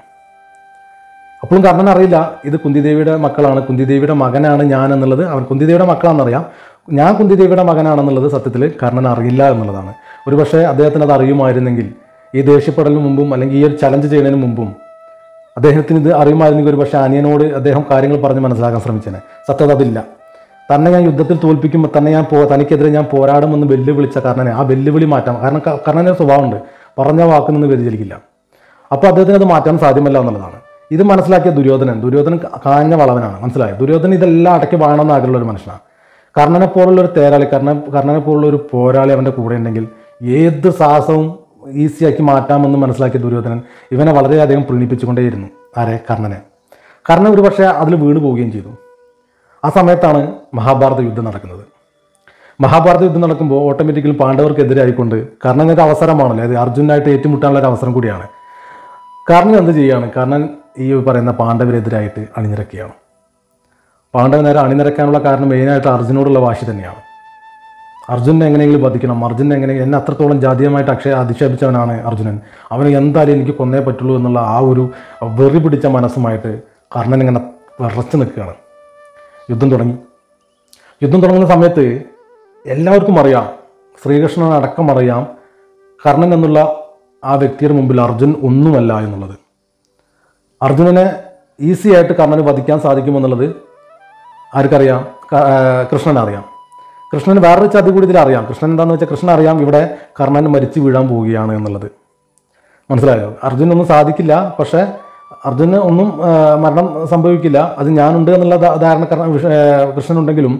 S1: അപ്പോഴും കർണൻ അറിയില്ല ഇത് കുന്തിദേവിയുടെ മക്കളാണ്, കുന്തിദേവിയുടെ മകനാണ് ഞാൻ എന്നുള്ളത്. അവൻ കുന്തിദേവിയുടെ മക്കളാണെന്നറിയാം, ഞാൻ കുന്തിദേവിയുടെ മകനാണെന്നുള്ളത് സത്യത്തിൽ കർണൻ അറിയില്ല എന്നുള്ളതാണ്. ഒരുപക്ഷെ അദ്ദേഹത്തിന് അത് അറിയുമായിരുന്നെങ്കിൽ ഈ ദേഷ്യപ്പെടലിന് മുമ്പും അല്ലെങ്കിൽ ഈ ഒരു ചലഞ്ച് ചെയ്യുന്നതിന് മുമ്പും അദ്ദേഹത്തിന് ഇത് അറിയുമായിരുന്നെങ്കിൽ ഒരു പക്ഷേ അനിയനോട് അദ്ദേഹം കാര്യങ്ങൾ പറഞ്ഞ് മനസ്സിലാക്കാൻ ശ്രമിച്ചേനെ. സത്യത അതില്ല. തന്നെ ഞാൻ യുദ്ധത്തിൽ തോൽപ്പിക്കുമ്പോൾ തന്നെ ഞാൻ പോ തനിക്കെതിരെ ഞാൻ പോരാടുമെന്ന് വെല്ലുവിളിച്ച കർണനെ ആ വെല്ലുവിളി മാറ്റാം. കാരണം കർണൻ്റെ സ്വഭാവമുണ്ട്, പറഞ്ഞ വാക്കിൽ നിന്ന് വ്യതിചലിക്കില്ല. അപ്പോൾ അദ്ദേഹത്തിന് അത് മാറ്റാൻ സാധ്യമല്ല എന്നുള്ളതാണ്. ഇത് മനസ്സിലാക്കിയ ദുര്യോധനൻ ദുര്യോധനൻ കാഞ്ഞ വളവനാണ്, മനസ്സിലായി. ദുര്യോധനൻ ഇതെല്ലാം അടക്കി വാഴണമെന്ന് ആഗ്രഹമുള്ള ഒരു മനുഷ്യനാണ്. കർണനെ പോലുള്ള ഒരു തേരാളി കർണ കർണനെ പോലുള്ള ഒരു പോരാളി അവൻ്റെ കൂടെ ഉണ്ടെങ്കിൽ ഏത് സാഹസവും ഈസിയാക്കി മാറ്റാമെന്ന് മനസ്സിലാക്കിയ ദുര്യോധനൻ ഇവനെ വളരെയധികം പ്രീണിപ്പിച്ചുകൊണ്ടേയിരുന്നു. ആരെ? കർണനെ. കർണൻ ഒരു പക്ഷേ അതിൽ വീണ് പോവുകയും ചെയ്തു. ആ സമയത്താണ് മഹാഭാരത യുദ്ധം നടക്കുന്നത്. മഹാഭാരത യുദ്ധം നടക്കുമ്പോൾ ഓട്ടോമാറ്റിക്കലി പാണ്ഡവർക്കെതിരായിക്കൊണ്ട് കർണനൊരു അവസരമാണല്ലോ, അത് അർജുനായിട്ട് ഏറ്റുമുട്ടാനുള്ള ഒരു അവസരം കൂടിയാണ്. കർണൻ എന്ത് ചെയ്യുകയാണ്? കർണൻ ഈ പറയുന്ന പാണ്ഡവരെതിരായിട്ട് അണിനിരക്കുകയാണ്. പാണ്ഡവ നേരെ അണിനിരക്കാനുള്ള കാരണം മെയിനായിട്ട് അർജുനോടുള്ള വാശി തന്നെയാണ്. അർജുനെ എങ്ങനെയെങ്കിലും വധിക്കണം, അർജുനെ എങ്ങനെ എന്നെ അത്രത്തോളം ജാതീയമായിട്ട് അക്ഷയ അധിക്ഷേപിച്ചവനാണ് അർജുനൻ, അവന് എന്തായാലും എനിക്ക് കൊന്നേ പറ്റുള്ളൂ എന്നുള്ള ആ ഒരു വെറി പിടിച്ച മനസ്സുമായിട്ട് കർണൻ ഇങ്ങനെ വിറച്ച് നിൽക്കുകയാണ്. യുദ്ധം തുടങ്ങി. യുദ്ധം തുടങ്ങുന്ന സമയത്ത് എല്ലാവർക്കും അറിയാം, ശ്രീകൃഷ്ണൻ അടക്കം അറിയാം കർണൻ എന്നുള്ള ആ വ്യക്തിയുടെ മുമ്പിൽ അർജുൻ ഒന്നുമല്ല എന്നുള്ളത്. അർജുനനെ ഈസി ആയിട്ട് കർണന് വധിക്കാൻ സാധിക്കുമെന്നുള്ളത് ആർക്കറിയാം? കൃഷ്ണനറിയാം. കൃഷ്ണന് വേറൊരു ചതി കൂടി ഇതിലറിയാം. കൃഷ്ണൻ എന്താണെന്ന് വെച്ചാൽ കൃഷ്ണൻ അറിയാം ഇവിടെ കർണൻ മരിച്ചു വീഴാൻ പോവുകയാണ് എന്നുള്ളത്. മനസ്സിലായോ? അർജുനൊന്നും സാധിക്കില്ല, പക്ഷേ അർജുന് ഒന്നും മരണം സംഭവിക്കില്ല, അത് ഞാനുണ്ട് എന്നുള്ള ധാരണ കൃഷ്ണനുണ്ടെങ്കിലും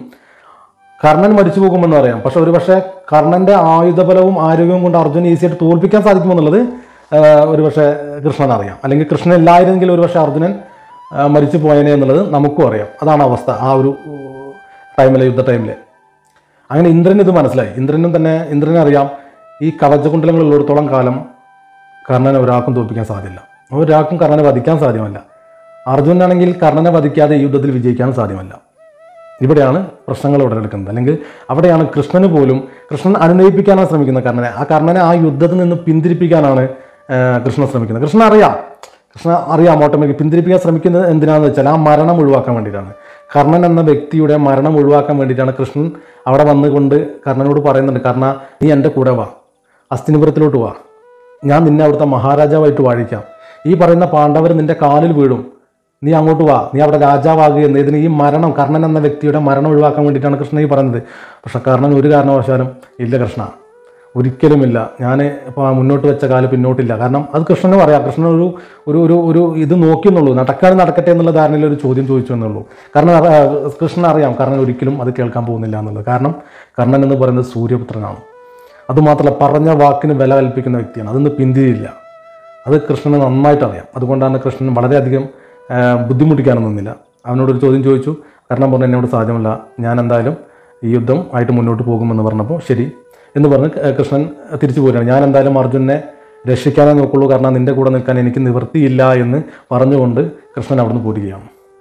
S1: കർണൻ മരിച്ചു പോകുമെന്ന് അറിയാം. പക്ഷെ ഒരു പക്ഷേ കർണൻ്റെ ആയുധബലവും ആരോഗ്യവും കൊണ്ട് അർജുനെ ഈസിയായിട്ട് തോൽപ്പിക്കാൻ സാധിക്കുമെന്നുള്ളത് ഒരു പക്ഷേ കൃഷ്ണൻ അറിയാം. അല്ലെങ്കിൽ കൃഷ്ണൻ ഇല്ലായിരുന്നെങ്കിൽ ഒരു പക്ഷേ അർജുനൻ മരിച്ചു പോയനെ എന്നുള്ളത് നമുക്കും അറിയാം. അതാണ് അവസ്ഥ ആ ഒരു ടൈമിലെ, യുദ്ധ ടൈമിൽ. അങ്ങനെ ഇന്ദ്രന് ഇത് മനസ്സിലായി. ഇന്ദ്രനും തന്നെ ഇന്ദ്രനെ അറിയാം ഈ കവചകുണ്ടലങ്ങളുള്ളിടത്തോളം കാലം കർണനെ ഒരാൾക്കും തോൽപ്പിക്കാൻ സാധ്യമല്ല, ഒരാൾക്കും കർണനെ വധിക്കാൻ സാധ്യമല്ല. അർജുനാണെങ്കിൽ കർണനെ വധിക്കാതെ ഈ യുദ്ധത്തിൽ വിജയിക്കാൻ സാധ്യമല്ല. ഇവിടെയാണ് പ്രശ്നങ്ങൾ ഉടലെടുക്കുന്നത്. അല്ലെങ്കിൽ അവിടെയാണ് കൃഷ്ണന് പോലും കൃഷ്ണൻ അനുനയിപ്പിക്കാനാണ് ശ്രമിക്കുന്നത് കർണനെ. ആ കർണനെ ആ യുദ്ധത്തിൽ നിന്ന് പിന്തിരിപ്പിക്കാനാണ് കൃഷ്ണൻ ശ്രമിക്കുന്നത്. കൃഷ്ണൻ അറിയാം കൃഷ്ണ അറിയാം ഓട്ടോമാറ്റിക് പിന്തിരിപ്പിക്കാൻ ശ്രമിക്കുന്നത് എന്തിനാണെന്ന് വെച്ചാൽ ആ മരണം ഒഴിവാക്കാൻ വേണ്ടിയിട്ടാണ്. കർണൻ എന്ന വ്യക്തിയുടെ മരണം ഒഴിവാക്കാൻ വേണ്ടിയിട്ടാണ് കൃഷ്ണൻ അവിടെ വന്നുകൊണ്ട് കർണനോട് പറയുന്നുണ്ട്, കർണ നീ എൻ്റെ കൂടെ വാ, ഹസ്തിനപുരത്തിലോട്ട് വാ, ഞാൻ നിന്നെ അവിടുത്തെ മഹാരാജാവായിട്ട് വാഴിക്കാം, ഈ പറയുന്ന പാണ്ഡവർ നിന്റെ കാലിൽ വീഴും, നീ അങ്ങോട്ട് വാ, നീ അവിടെ രാജാവാകുക എന്ന്. ഇതിന് ഈ മരണം കർണൻ എന്ന വ്യക്തിയുടെ മരണം ഒഴിവാക്കാൻ വേണ്ടിയിട്ടാണ് കൃഷ്ണൻ ഈ പറയുന്നത്. പക്ഷെ കർണൻ ഒരു കാരണവശാലും ഇല്ല കൃഷ്ണ, ഒരിക്കലുമില്ല, ഞാൻ ഇപ്പോൾ മുന്നോട്ട് വെച്ച കാല് പിന്നോട്ടില്ല. കാരണം അത് കൃഷ്ണനും അറിയാം. കൃഷ്ണൻ ഒരു ഒരു ഒരു ഒരു ഇത് നോക്കിയെന്നുള്ളൂ, നടക്കാൻ നടക്കട്ടെ എന്നുള്ള ധാരണയിൽ ഒരു ചോദ്യം ചോദിച്ചു എന്നുള്ളൂ. കാരണം കൃഷ്ണൻ അറിയാം കർണൻ ഒരിക്കലും അത് കേൾക്കാൻ പോകുന്നില്ല എന്നുള്ളത്. കാരണം കർണൻ എന്ന് പറയുന്നത് സൂര്യപുത്രനാണ്. അതുമാത്രമല്ല പറഞ്ഞ വാക്കിന് വില കൽപ്പിക്കുന്ന വ്യക്തിയാണ്, അതൊന്നും പിന്തിരിയില്ല. അത് കൃഷ്ണന് നന്നായിട്ട് അറിയാം. അതുകൊണ്ടാണ് കൃഷ്ണൻ വളരെയധികം ബുദ്ധിമുട്ടിക്കാനൊന്നും നിന്നില്ല. അവനോടൊരു ചോദ്യം ചോദിച്ചു. കർണൻ പറഞ്ഞു എന്നോട് സാധ്യമല്ല, ഞാൻ എന്തായാലും ഈ യുദ്ധം ആയിട്ട് മുന്നോട്ട് പോകുമെന്ന് പറഞ്ഞപ്പോൾ ശരി എന്ന് പറഞ്ഞ് കൃഷ്ണൻ തിരിച്ചു പോരുകയാണ്. ഞാൻ എന്തായാലും അർജുനെ രക്ഷിക്കാനേ നോക്കുള്ളൂ, കാരണം നിൻ്റെ കൂടെ നിൽക്കാൻ എനിക്ക് നിവൃത്തിയില്ല എന്ന് പറഞ്ഞുകൊണ്ട് കൃഷ്ണൻ അവിടുന്ന് പോരുകയാണ്.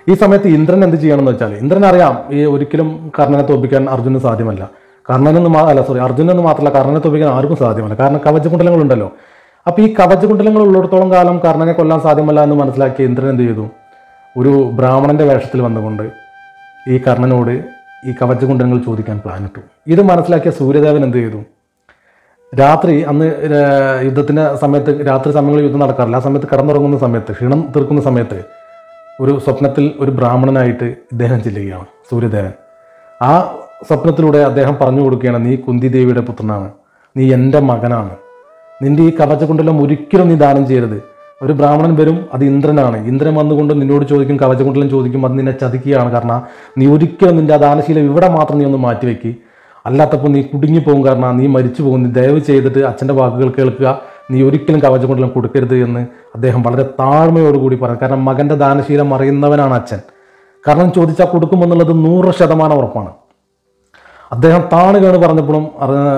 S1: ഈ സമയത്ത് ഇന്ദ്രൻ എന്ത് ചെയ്യണമെന്ന് വെച്ചാൽ, ഇന്ദ്രൻ അറിയാം ഈ ഒരിക്കലും കർണനെ തോൽപ്പിക്കാൻ അർജുനന് സാധ്യമല്ല. കർണനൊന്നും മാ അല്ല സോറി അർജുനൊന്നും മാത്രമല്ല, കർണനെ തോൽപ്പിക്കാൻ ആർക്കും സാധ്യമല്ല. കാരണം കവചകുണ്ടലങ്ങളുണ്ടല്ലോ. അപ്പോൾ ഈ കവചകുണ്ടലങ്ങൾ ഉള്ളിടത്തോളം കാലം കർണനെ കൊല്ലാൻ സാധ്യമല്ല എന്ന് മനസ്സിലാക്കിയ ഇന്ദ്രൻ എന്ത് ചെയ്തു, ഒരു ബ്രാഹ്മണന്റെ വേഷത്തിൽ വന്നുകൊണ്ട് ഈ കർണനോട് ഈ കവചകുണ്ടലങ്ങൾ ചോദിക്കാൻ പ്ലാനിട്ടു. ഇത് മനസ്സിലാക്കിയ സൂര്യദേവൻ എന്ത് ചെയ്തു, രാത്രി അന്ന് യുദ്ധത്തിൻ്റെ സമയത്ത് രാത്രി സമയങ്ങളിൽ യുദ്ധം നടക്കാറില്ല, ആ സമയത്ത് കിടന്നുറങ്ങുന്ന സമയത്ത് ക്ഷീണം തീർക്കുന്ന സമയത്ത് ഒരു സ്വപ്നത്തിൽ ഒരു ബ്രാഹ്മണനായിട്ട് ഇദ്ദേഹം ചെല്ലുകയാണ് സൂര്യദേവൻ. ആ സ്വപ്നത്തിലൂടെ അദ്ദേഹം പറഞ്ഞു കൊടുക്കുകയാണ്, നീ കുന്തി ദേവിയുടെ പുത്രനാണ്, നീ എൻ്റെ മകനാണ്, നിന്റെ ഈ കവചകുണ്ടലം ഒരിക്കലും നീ ദാനം ചെയ്യരുത്. ഒരു ബ്രാഹ്മണൻ വരും, അത് ഇന്ദ്രനാണ്, ഇന്ദ്രൻ വന്നുകൊണ്ട് നിന്നോട് ചോദിക്കും, കവചകുണ്ടലം ചോദിക്കും, അത് നിന്നെ ചതിക്കുകയാണ്. കാരണം നീ ഒരിക്കലും നിന്റെ ആ ദാനശീലം ഇവിടെ മാത്രം നീ ഒന്ന് മാറ്റിവെക്കി, അല്ലാത്തപ്പോൾ നീ കുടുങ്ങിപ്പോകും, കാരണം നീ മരിച്ചു പോകും. നീ ദയവ് ചെയ്തിട്ട് അച്ഛൻ്റെ വാക്കുകൾ കേൾക്കുക, നീ ഒരിക്കലും കവചകുണ്ടലം കൊടുക്കരുത് എന്ന് അദ്ദേഹം വളരെ താഴ്മയോടുകൂടി പറഞ്ഞു. കാരണം മകൻ്റെ ദാനശീലം അറിയുന്നവനാണ് അച്ഛൻ. കാരണം ചോദിച്ചാൽ കൊടുക്കുമെന്നുള്ളത് നൂറ് ശതമാനം ഉറപ്പാണ്. അദ്ദേഹം താണുകയാണ് പറഞ്ഞപ്പോഴും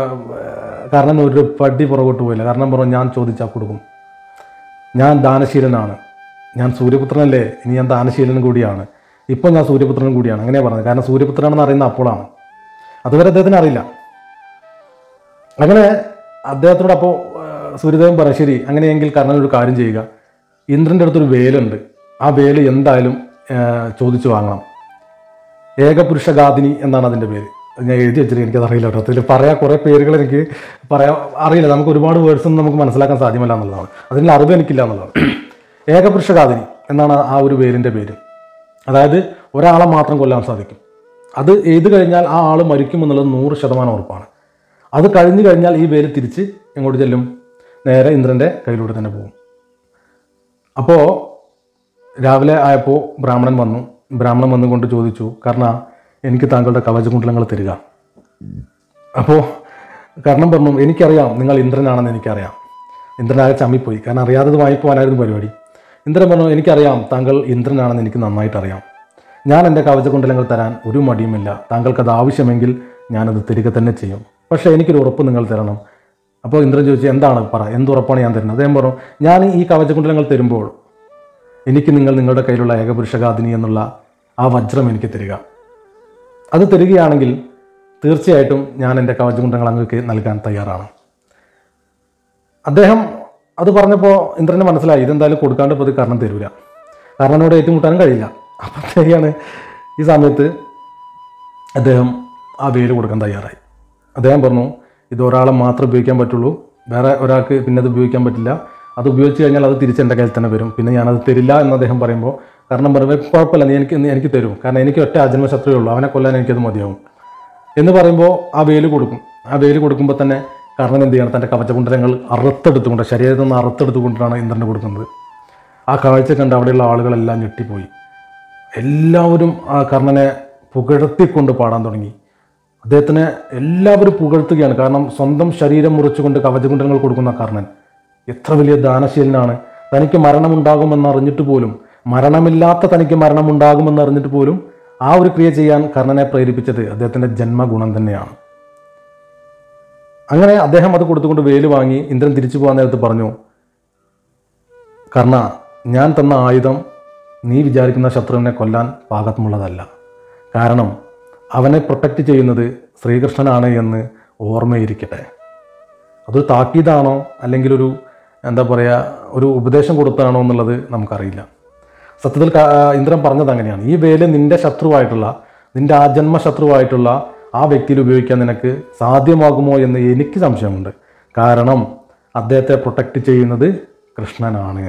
S1: കാരണം ഒരു പടി പുറകോട്ട് പോയില്ല. കാരണം പറഞ്ഞു, ഞാൻ ചോദിച്ചാൽ കൊടുക്കും, ഞാൻ ദാനശീലനാണ്, ഞാൻ സൂര്യപുത്രനല്ലേ, ഇനി ഞാൻ ദാനശീലനും കൂടിയാണ്, ഇപ്പോൾ ഞാൻ സൂര്യപുത്രനും കൂടിയാണ്, അങ്ങനെ പറഞ്ഞത്. കാരണം സൂര്യപുത്രനാണെന്ന് അറിയുന്ന അപ്പോഴാണ്, അതുവരെ അദ്ദേഹത്തിന് അറിയില്ല. അങ്ങനെ അദ്ദേഹത്തോട് അപ്പോൾ സൂര്യദേവൻ പറയും, ശരി അങ്ങനെയെങ്കിൽ കർണൻ ഒരു കാര്യം ചെയ്യുക, ഇന്ദ്രൻ്റെ അടുത്തൊരു വേലുണ്ട്, ആ വേല് എന്തായാലും ചോദിച്ചു വാങ്ങണം. ഏകപുരുഷഗാദിനി എന്നാണ് അതിൻ്റെ പേര്. ഞാൻ എഴുതി വെച്ചിട്ട് എനിക്കത് അറിയില്ല കേട്ടോ. അതിൽ പറയാൻ കുറേ പേരുകൾ എനിക്ക് പറയാൻ അറിയില്ല, നമുക്ക് ഒരുപാട് വേർഡ്സൊന്നും നമുക്ക് മനസ്സിലാക്കാൻ സാധ്യമല്ല എന്നുള്ളതാണ്, അതിനുള്ള അറിവ് എനിക്കില്ല എന്നുള്ളതാണ്. ഏകപുരുഷഗാദിനി എന്നാണ് ആ ഒരു വേലിൻ്റെ പേര്. അതായത് ഒരാളെ മാത്രം കൊല്ലാൻ സാധിക്കും. അത് എഴുതി കഴിഞ്ഞാൽ ആ ആൾ മരിക്കുമെന്നുള്ളത് നൂറ് ശതമാനം ഉറപ്പാണ്. അത് കഴിഞ്ഞു കഴിഞ്ഞാൽ ഈ വേല് തിരിച്ച് എങ്ങോട്ട് ചെല്ലും, നേരെ ഇന്ദ്രൻ്റെ കയ്യിലൂടെ തന്നെ പോകും. അപ്പോൾ രാവിലെ ആയപ്പോൾ ബ്രാഹ്മണൻ വന്നു. ബ്രാഹ്മണൻ വന്നുകൊണ്ട് ചോദിച്ചു, കാരണം എനിക്ക് താങ്കളുടെ കവചകുണ്ടലങ്ങൾ തരിക. അപ്പോൾ കർണൻ പറഞ്ഞു, എനിക്കറിയാം നിങ്ങൾ ഇന്ദ്രനാണെന്ന് എനിക്കറിയാം. ഇന്ദ്രനാകെ ചമ്മിപ്പോയി, കാരണം അറിയാത്തത് വാങ്ങിപ്പോവാനായിരുന്നു പരിപാടി. ഇന്ദ്രൻ പറഞ്ഞു, എനിക്കറിയാം താങ്കൾ ഇന്ദ്രനാണെന്ന് എനിക്ക് നന്നായിട്ട് അറിയാം, ഞാൻ എൻ്റെ കവചകുണ്ടലങ്ങൾ തരാൻ ഒരു മടിയുമില്ല, താങ്കൾക്കത് ആവശ്യമെങ്കിൽ ഞാനത് തിരികെ തന്നെ ചെയ്യും, പക്ഷേ എനിക്കൊരു ഉറപ്പ് നിങ്ങൾ തരണം. അപ്പോൾ ഇന്ദ്രൻ ചോദിച്ചു, എന്താണ് പറ, എന്തുറപ്പാണ് ഞാൻ തരുന്നത്? അദ്ദേഹം പറഞ്ഞു, ഞാൻ ഈ കവചകുണ്ടലങ്ങൾ തരുമ്പോൾ എനിക്ക് നിങ്ങൾ നിങ്ങളുടെ കയ്യിലുള്ള ഏകപുരുഷഗാദിനി എന്നുള്ള ആ വജ്രം എനിക്ക് തരിക. അത് തരികയാണെങ്കിൽ തീർച്ചയായിട്ടും ഞാൻ എൻ്റെ കവചകുണ്ടലങ്ങൾ അങ്ങേക്ക് നൽകാൻ തയ്യാറാണ്. അദ്ദേഹം അത് പറഞ്ഞപ്പോൾ ഇന്ദ്രന് മനസ്സിലായി, ഇതെന്തായാലും കൊടുക്കാണ്ട് പോയി കർണൻ തരൂല, കർണനോട് ഏറ്റുമുട്ടാനും കഴിയില്ല. അപ്പം ശരിയാണ്, ഈ സമയത്ത് അദ്ദേഹം ആ വേല് കൊടുക്കാൻ തയ്യാറായി. അദ്ദേഹം പറഞ്ഞു, ഇത് ഒരാളെ മാത്രം ഉപയോഗിക്കാൻ പറ്റുള്ളൂ, വേറെ ഒരാൾക്ക് പിന്നെ അത് ഉപയോഗിക്കാൻ പറ്റില്ല, അത് ഉപയോഗിച്ച് കഴിഞ്ഞാൽ അത് തിരിച്ച് എൻ്റെ കയ്യിൽ തന്നെ വരും, പിന്നെ ഞാനത് തരില്ല എന്ന് അദ്ദേഹം പറയുമ്പോൾ കർണൻ പറയുമ്പോൾ, കുഴപ്പമില്ല, നീ എനിക്ക് എനിക്ക് തരും, കാരണം എനിക്ക് ഒറ്റ അജന്മശത്രുവേ ഉള്ളൂ, അവനെ കൊല്ലാൻ എനിക്കത് മതിയാവും എന്ന് പറയുമ്പോൾ ആ വേല് കൊടുക്കും. ആ വേല് കൊടുക്കുമ്പോൾ തന്നെ കർണൻ എന്ത് ചെയ്യണം, തൻ്റെ കവചകുണ്ടലങ്ങൾ അറുത്തെടുത്തുകൊണ്ട് ശരീരത്തിൽ നിന്ന് അറുത്തെടുത്തുകൊണ്ടാണ് ഇന്ദ്രന് കൊടുക്കുന്നത്. ആ കാഴ്ച കണ്ട് അവിടെയുള്ള ആളുകളെല്ലാം ഞെട്ടിപ്പോയി. എല്ലാവരും ആ കർണനെ പുകഴ്ത്തിക്കൊണ്ട് പാടാൻ തുടങ്ങി. അദ്ദേഹത്തിന് എല്ലാവരും പുകഴ്ത്തുകയാണ്. കാരണം സ്വന്തം ശരീരം മുറിച്ചുകൊണ്ട് കവചകുണ്ടലങ്ങൾ കൊടുക്കുന്ന കർണൻ എത്ര വലിയ ദാനശീലനാണ്. തനിക്ക് മരണമുണ്ടാകുമെന്ന് അറിഞ്ഞിട്ട് പോലും, മരണമില്ലാത്ത തനിക്ക് മരണമുണ്ടാകുമെന്ന് അറിഞ്ഞിട്ട് പോലും ആ ഒരു ക്രിയ ചെയ്യാൻ കർണനെ പ്രേരിപ്പിച്ചത് അദ്ദേഹത്തിൻ്റെ ജന്മഗുണം തന്നെയാണ്. അങ്ങനെ അദ്ദേഹം അത് കൊടുത്തുകൊണ്ട് വേല് വാങ്ങി ഇന്ദ്രൻ തിരിച്ചു പോകാൻ നേരത്ത് പറഞ്ഞു, കർണ, ഞാൻ തന്ന ആയുധം നീ വിചാരിക്കുന്ന ശത്രുവിനെ കൊല്ലാൻ പാകമുള്ളതല്ല. കാരണം അവനെ പ്രൊട്ടക്റ്റ് ചെയ്യുന്നത് ശ്രീകൃഷ്ണനാണ് എന്ന് ഓർമ്മയിരിക്കട്ടെ. അതൊരു താക്കീതാണോ അല്ലെങ്കിൽ ഒരു എന്താ പറയുക ഒരു ഉപദേശം കൊടുത്താണോ എന്നുള്ളത് നമുക്കറിയില്ല. സത്യത്തിൽ ഇന്ദ്രൻ പറഞ്ഞത് അങ്ങനെയാണ്. ഈ വേല് നിൻ്റെ ശത്രുവായിട്ടുള്ള, നിൻ്റെ ആജന്മ ശത്രുവായിട്ടുള്ള ആ വ്യക്തിയിൽ ഉപയോഗിക്കാൻ നിനക്ക് സാധ്യമാകുമോ എന്ന് എനിക്ക് സംശയമുണ്ട്. കാരണം അദ്ദേഹത്തെ പ്രൊട്ടക്റ്റ് ചെയ്യുന്നത് കൃഷ്ണനാണ്.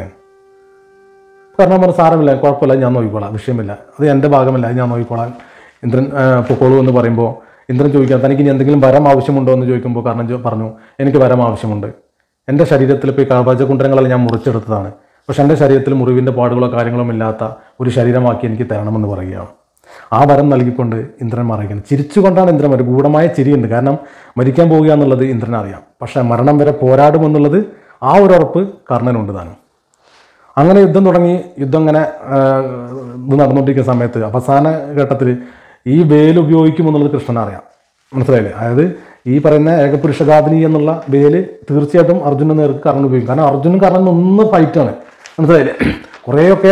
S1: കാരണം പറഞ്ഞു, സാരമില്ല, കുഴപ്പമില്ല, ഞാൻ നോക്കിക്കോളാം, വിഷയമില്ല, അത് എൻ്റെ ഭാഗമല്ല, അത് ഞാൻ നോക്കിക്കോളാം, ഇന്ദ്രൻ പൊക്കോളൂ എന്ന് പറയുമ്പോൾ ഇന്ദ്രൻ ചോദിക്കാം, തനിക്ക് ഇനി എന്തെങ്കിലും വരം ആവശ്യമുണ്ടോ എന്ന് ചോദിക്കുമ്പോൾ കർണൻ പറഞ്ഞു, എനിക്ക് വരം ആവശ്യമുണ്ട്. എൻ്റെ ശരീരത്തിൽ ഇപ്പോൾ ഈ കവചകുണ്ടലങ്ങളെല്ലാം ഞാൻ മുറിച്ചെടുത്തതാണ്, പക്ഷെ എൻ്റെ ശരീരത്തിൽ മുറിവിൻ്റെ പാടുകളോ കാര്യങ്ങളോ ഇല്ലാത്ത ഒരു ശരീരമാക്കി എനിക്ക് തരണമെന്ന് പറയുകയാണ്. ആ വരം നൽകിക്കൊണ്ട് ഇന്ദ്രൻ മറിയുകയാണ്. ചിരിച്ചുകൊണ്ടാണ് ഇന്ദ്രൻ, ഒരു ഗൂഢമായ ചിരിയുണ്ട്. കാരണം മരിക്കാൻ പോവുക എന്നുള്ളത് ഇന്ദ്രൻ അറിയാം, പക്ഷേ മരണം വരെ പോരാടുമെന്നുള്ളത് ആ ഒരു ഉറപ്പ് കർണനുണ്ട് താനും. അങ്ങനെ യുദ്ധം തുടങ്ങി. യുദ്ധം ഇങ്ങനെ ഇത് നടന്നുകൊണ്ടിരിക്കുന്ന സമയത്ത് അവസാന ഘട്ടത്തിൽ ഈ വേല് ഉപയോഗിക്കുമെന്നുള്ളത് കൃഷ്ണൻ അറിയാം. മനസ്സിലായില്ലേ? അതായത് ഈ പറയുന്ന ഏകപുരുഷഗാദിനി എന്നുള്ള വേല് തീർച്ചയായിട്ടും അർജുനൻ നേർക്ക് കർണൻ ഉപയോഗിക്കും. കാരണം അർജുനൻ കർണൻ ഒന്ന് ഫൈറ്റാണ്. മനസ്സിലായില്ലേ? കുറേയൊക്കെ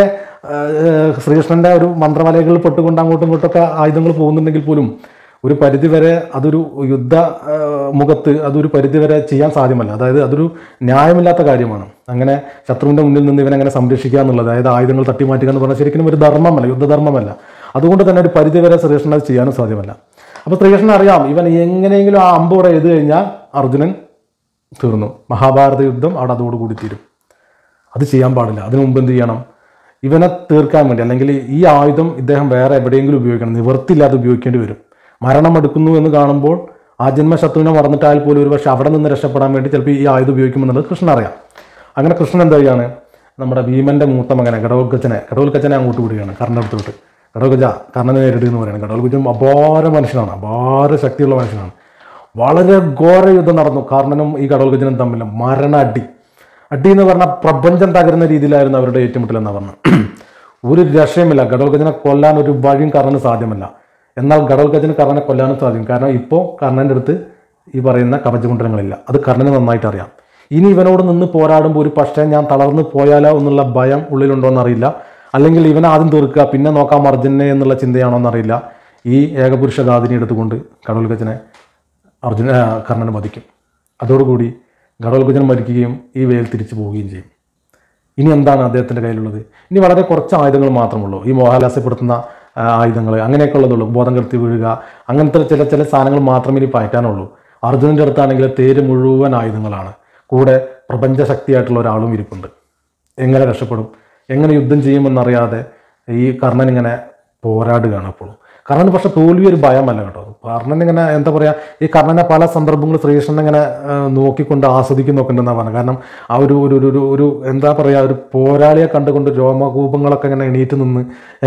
S1: ശ്രീകൃഷ്ണൻ്റെ ഒരു മന്ത്രവലകളിൽ പെട്ടുകൊണ്ട് അങ്ങോട്ടും ഇങ്ങോട്ടൊക്കെ ആയുധങ്ങൾ പോകുന്നുണ്ടെങ്കിൽ പോലും ഒരു പരിധിവരെ അതൊരു യുദ്ധ മുഖത്ത് അതൊരു പരിധിവരെ ചെയ്യാൻ സാധ്യമല്ല. അതായത് അതൊരു ന്യായമില്ലാത്ത കാര്യമാണ്. അങ്ങനെ ശത്രുവിൻ്റെ മുന്നിൽ നിന്ന് ഇവനങ്ങനെ സംരക്ഷിക്കുക എന്നുള്ളത്, അതായത് ആയുധങ്ങൾ തട്ടിമാറ്റുക എന്ന് പറഞ്ഞാൽ ശരിക്കും ഒരു ധർമ്മമല്ല, യുദ്ധധർമ്മമല്ല. അതുകൊണ്ട് തന്നെ ഒരു പരിധിവരെ ശ്രീകൃഷ്ണൻ അത് ചെയ്യാനും സാധ്യമല്ല. അപ്പോൾ ശ്രീകൃഷ്ണൻ അറിയാം ഇവൻ എങ്ങനെയെങ്കിലും ആ അമ്പോടെ എഴുതി കഴിഞ്ഞാൽ അർജുനൻ തീർന്നു, മഹാഭാരത യുദ്ധം അവിടെ അതോടുകൂടി തീരും. അത് ചെയ്യാൻ പാടില്ല. അതിനു മുമ്പ് എന്ത് ചെയ്യണം? ഇവനെ തീർക്കാൻ വേണ്ടി, അല്ലെങ്കിൽ ഈ ആയുധം ഇദ്ദേഹം വേറെ എവിടെയെങ്കിലും ഉപയോഗിക്കണം, നിവൃത്തിയില്ലാതെ ഉപയോഗിക്കേണ്ടി വരും. മരണമെടുക്കുന്നു എന്ന് കാണുമ്പോൾ ആ ജന്മശത്രുവിനെ മറന്നിട്ടായാൽ പോലും ഒരു പക്ഷേ അവിടെ നിന്ന് രക്ഷപ്പെടാൻ വേണ്ടി ചിലപ്പോൾ ഈ ആയുധം ഉപയോഗിക്കുമെന്നുള്ളത് കൃഷ്ണൻ അറിയാം. അങ്ങനെ കൃഷ്ണൻ എന്താ ചെയ്യാണ്? നമ്മുടെ ഭീമന്റെ മൂത്ത മകനെ ഘടോൽക്കച്ചനെ ഘടോൽക്കച്ചനെ അങ്ങോട്ട് വിടുകയാണ് കർണൻ്റെ അടുത്ത് വിട്ട്. ഘടോൽക്കച്ച കർണനെ നേരിടുക എന്ന് പറയുന്നത്. ഘടോൽക്കച്ചൻ അപാര മനുഷ്യനാണ്, അപാര ശക്തിയുള്ള മനുഷ്യനാണ്. വളരെ ഘോര യുദ്ധം നടന്നു കർണനും ഈ ഘടോൽക്കച്ചനും തമ്മിൽ. മരണ അടി അടി എന്ന് പറഞ്ഞാൽ പ്രപഞ്ചം തകരുന്ന രീതിയിലായിരുന്നു അവരുടെ ഏറ്റുമുട്ടൽ എന്നാണ് പറഞ്ഞത്. ഒരു രക്ഷയുമില്ല. ഘടോൽക്കച്ചനെ കൊല്ലാൻ ഒരു വഴിയും കർണന് സാധ്യമല്ല. എന്നാൽ ഘടോൽക്കച്ചന് കർണനെ കൊല്ലാനും സാധിക്കും. കാരണം ഇപ്പോൾ കർണൻ്റെ അടുത്ത് ഈ പറയുന്ന കവചകുണ്ഡലങ്ങളില്ല. അത് കർണന് നന്നായിട്ട് അറിയാം. ഇനി ഇവനോട് നിന്ന് പോരാടുമ്പോൾ ഒരു പക്ഷേ ഞാൻ തളർന്ന് പോയാലോ എന്നുള്ള ഭയം ഉള്ളിലുണ്ടോ എന്നറിയില്ല. അല്ലെങ്കിൽ ഇവനെ ആദ്യം തീർക്കുക പിന്നെ നോക്കാം അർജുനെ എന്നുള്ള ചിന്തയാണോ എന്നറിയില്ല. ഈ ഏകപുരുഷ ഗാദിനി എടുത്തുകൊണ്ട് ഘടോൽക്കച്ചനെ അർജുന കർണനെ വധിക്കും. അതോടുകൂടി ഘടോൽക്കച്ചൻ മരിക്കുകയും ഈ വേൽ തിരിച്ചു പോവുകയും ചെയ്യും. ഇനി എന്താണ് അദ്ദേഹത്തിൻ്റെ കയ്യിലുള്ളത്? ഇനി വളരെ കുറച്ച് ആയുധങ്ങൾ മാത്രമുള്ളൂ. ഈ മോഹാലാസ്യപ്പെടുത്തുന്ന ആയുധങ്ങൾ അങ്ങനെയൊക്കെ ഉള്ളതുള്ളൂ. ബോധം കെടുത്തി വീഴുക, അങ്ങനത്തെ ചില ചില സാധനങ്ങൾ മാത്രമേ ഇനി പായ്ക്കാനുള്ളൂ. അർജുനൻ്റെ അടുത്താണെങ്കിൽ തേര് മുഴുവൻ ആയുധങ്ങളാണ്. കൂടെ പ്രപഞ്ചശക്തിയായിട്ടുള്ള ഒരാളും ഇരിപ്പുണ്ട്. എങ്ങനെ രക്ഷപ്പെടും, എങ്ങനെ യുദ്ധം ചെയ്യുമെന്നറിയാതെ ഈ കർണൻ ഇങ്ങനെ പോരാടുകയാണ്. അപ്പോൾ കർണന് പക്ഷെ തോൽവി ഒരു ഭയമല്ല കേട്ടോ. കർണൻ ഇങ്ങനെ എന്താ പറയുക, ഈ കർണനെ പല സന്ദർഭങ്ങളും ശ്രീകൃഷ്ണൻ ഇങ്ങനെ നോക്കിക്കൊണ്ട് ആസ്വദിക്കുന്നൊക്കെ ഉണ്ടെന്നാണ് പറഞ്ഞത്. കാരണം ആ ഒരു ഒരു ഒരു ഒരു എന്താ പറയുക, ഒരു പോരാളിയെ കണ്ടുകൊണ്ട് രോമകൂപങ്ങളൊക്കെ ഇങ്ങനെ എണീറ്റ് നിന്ന്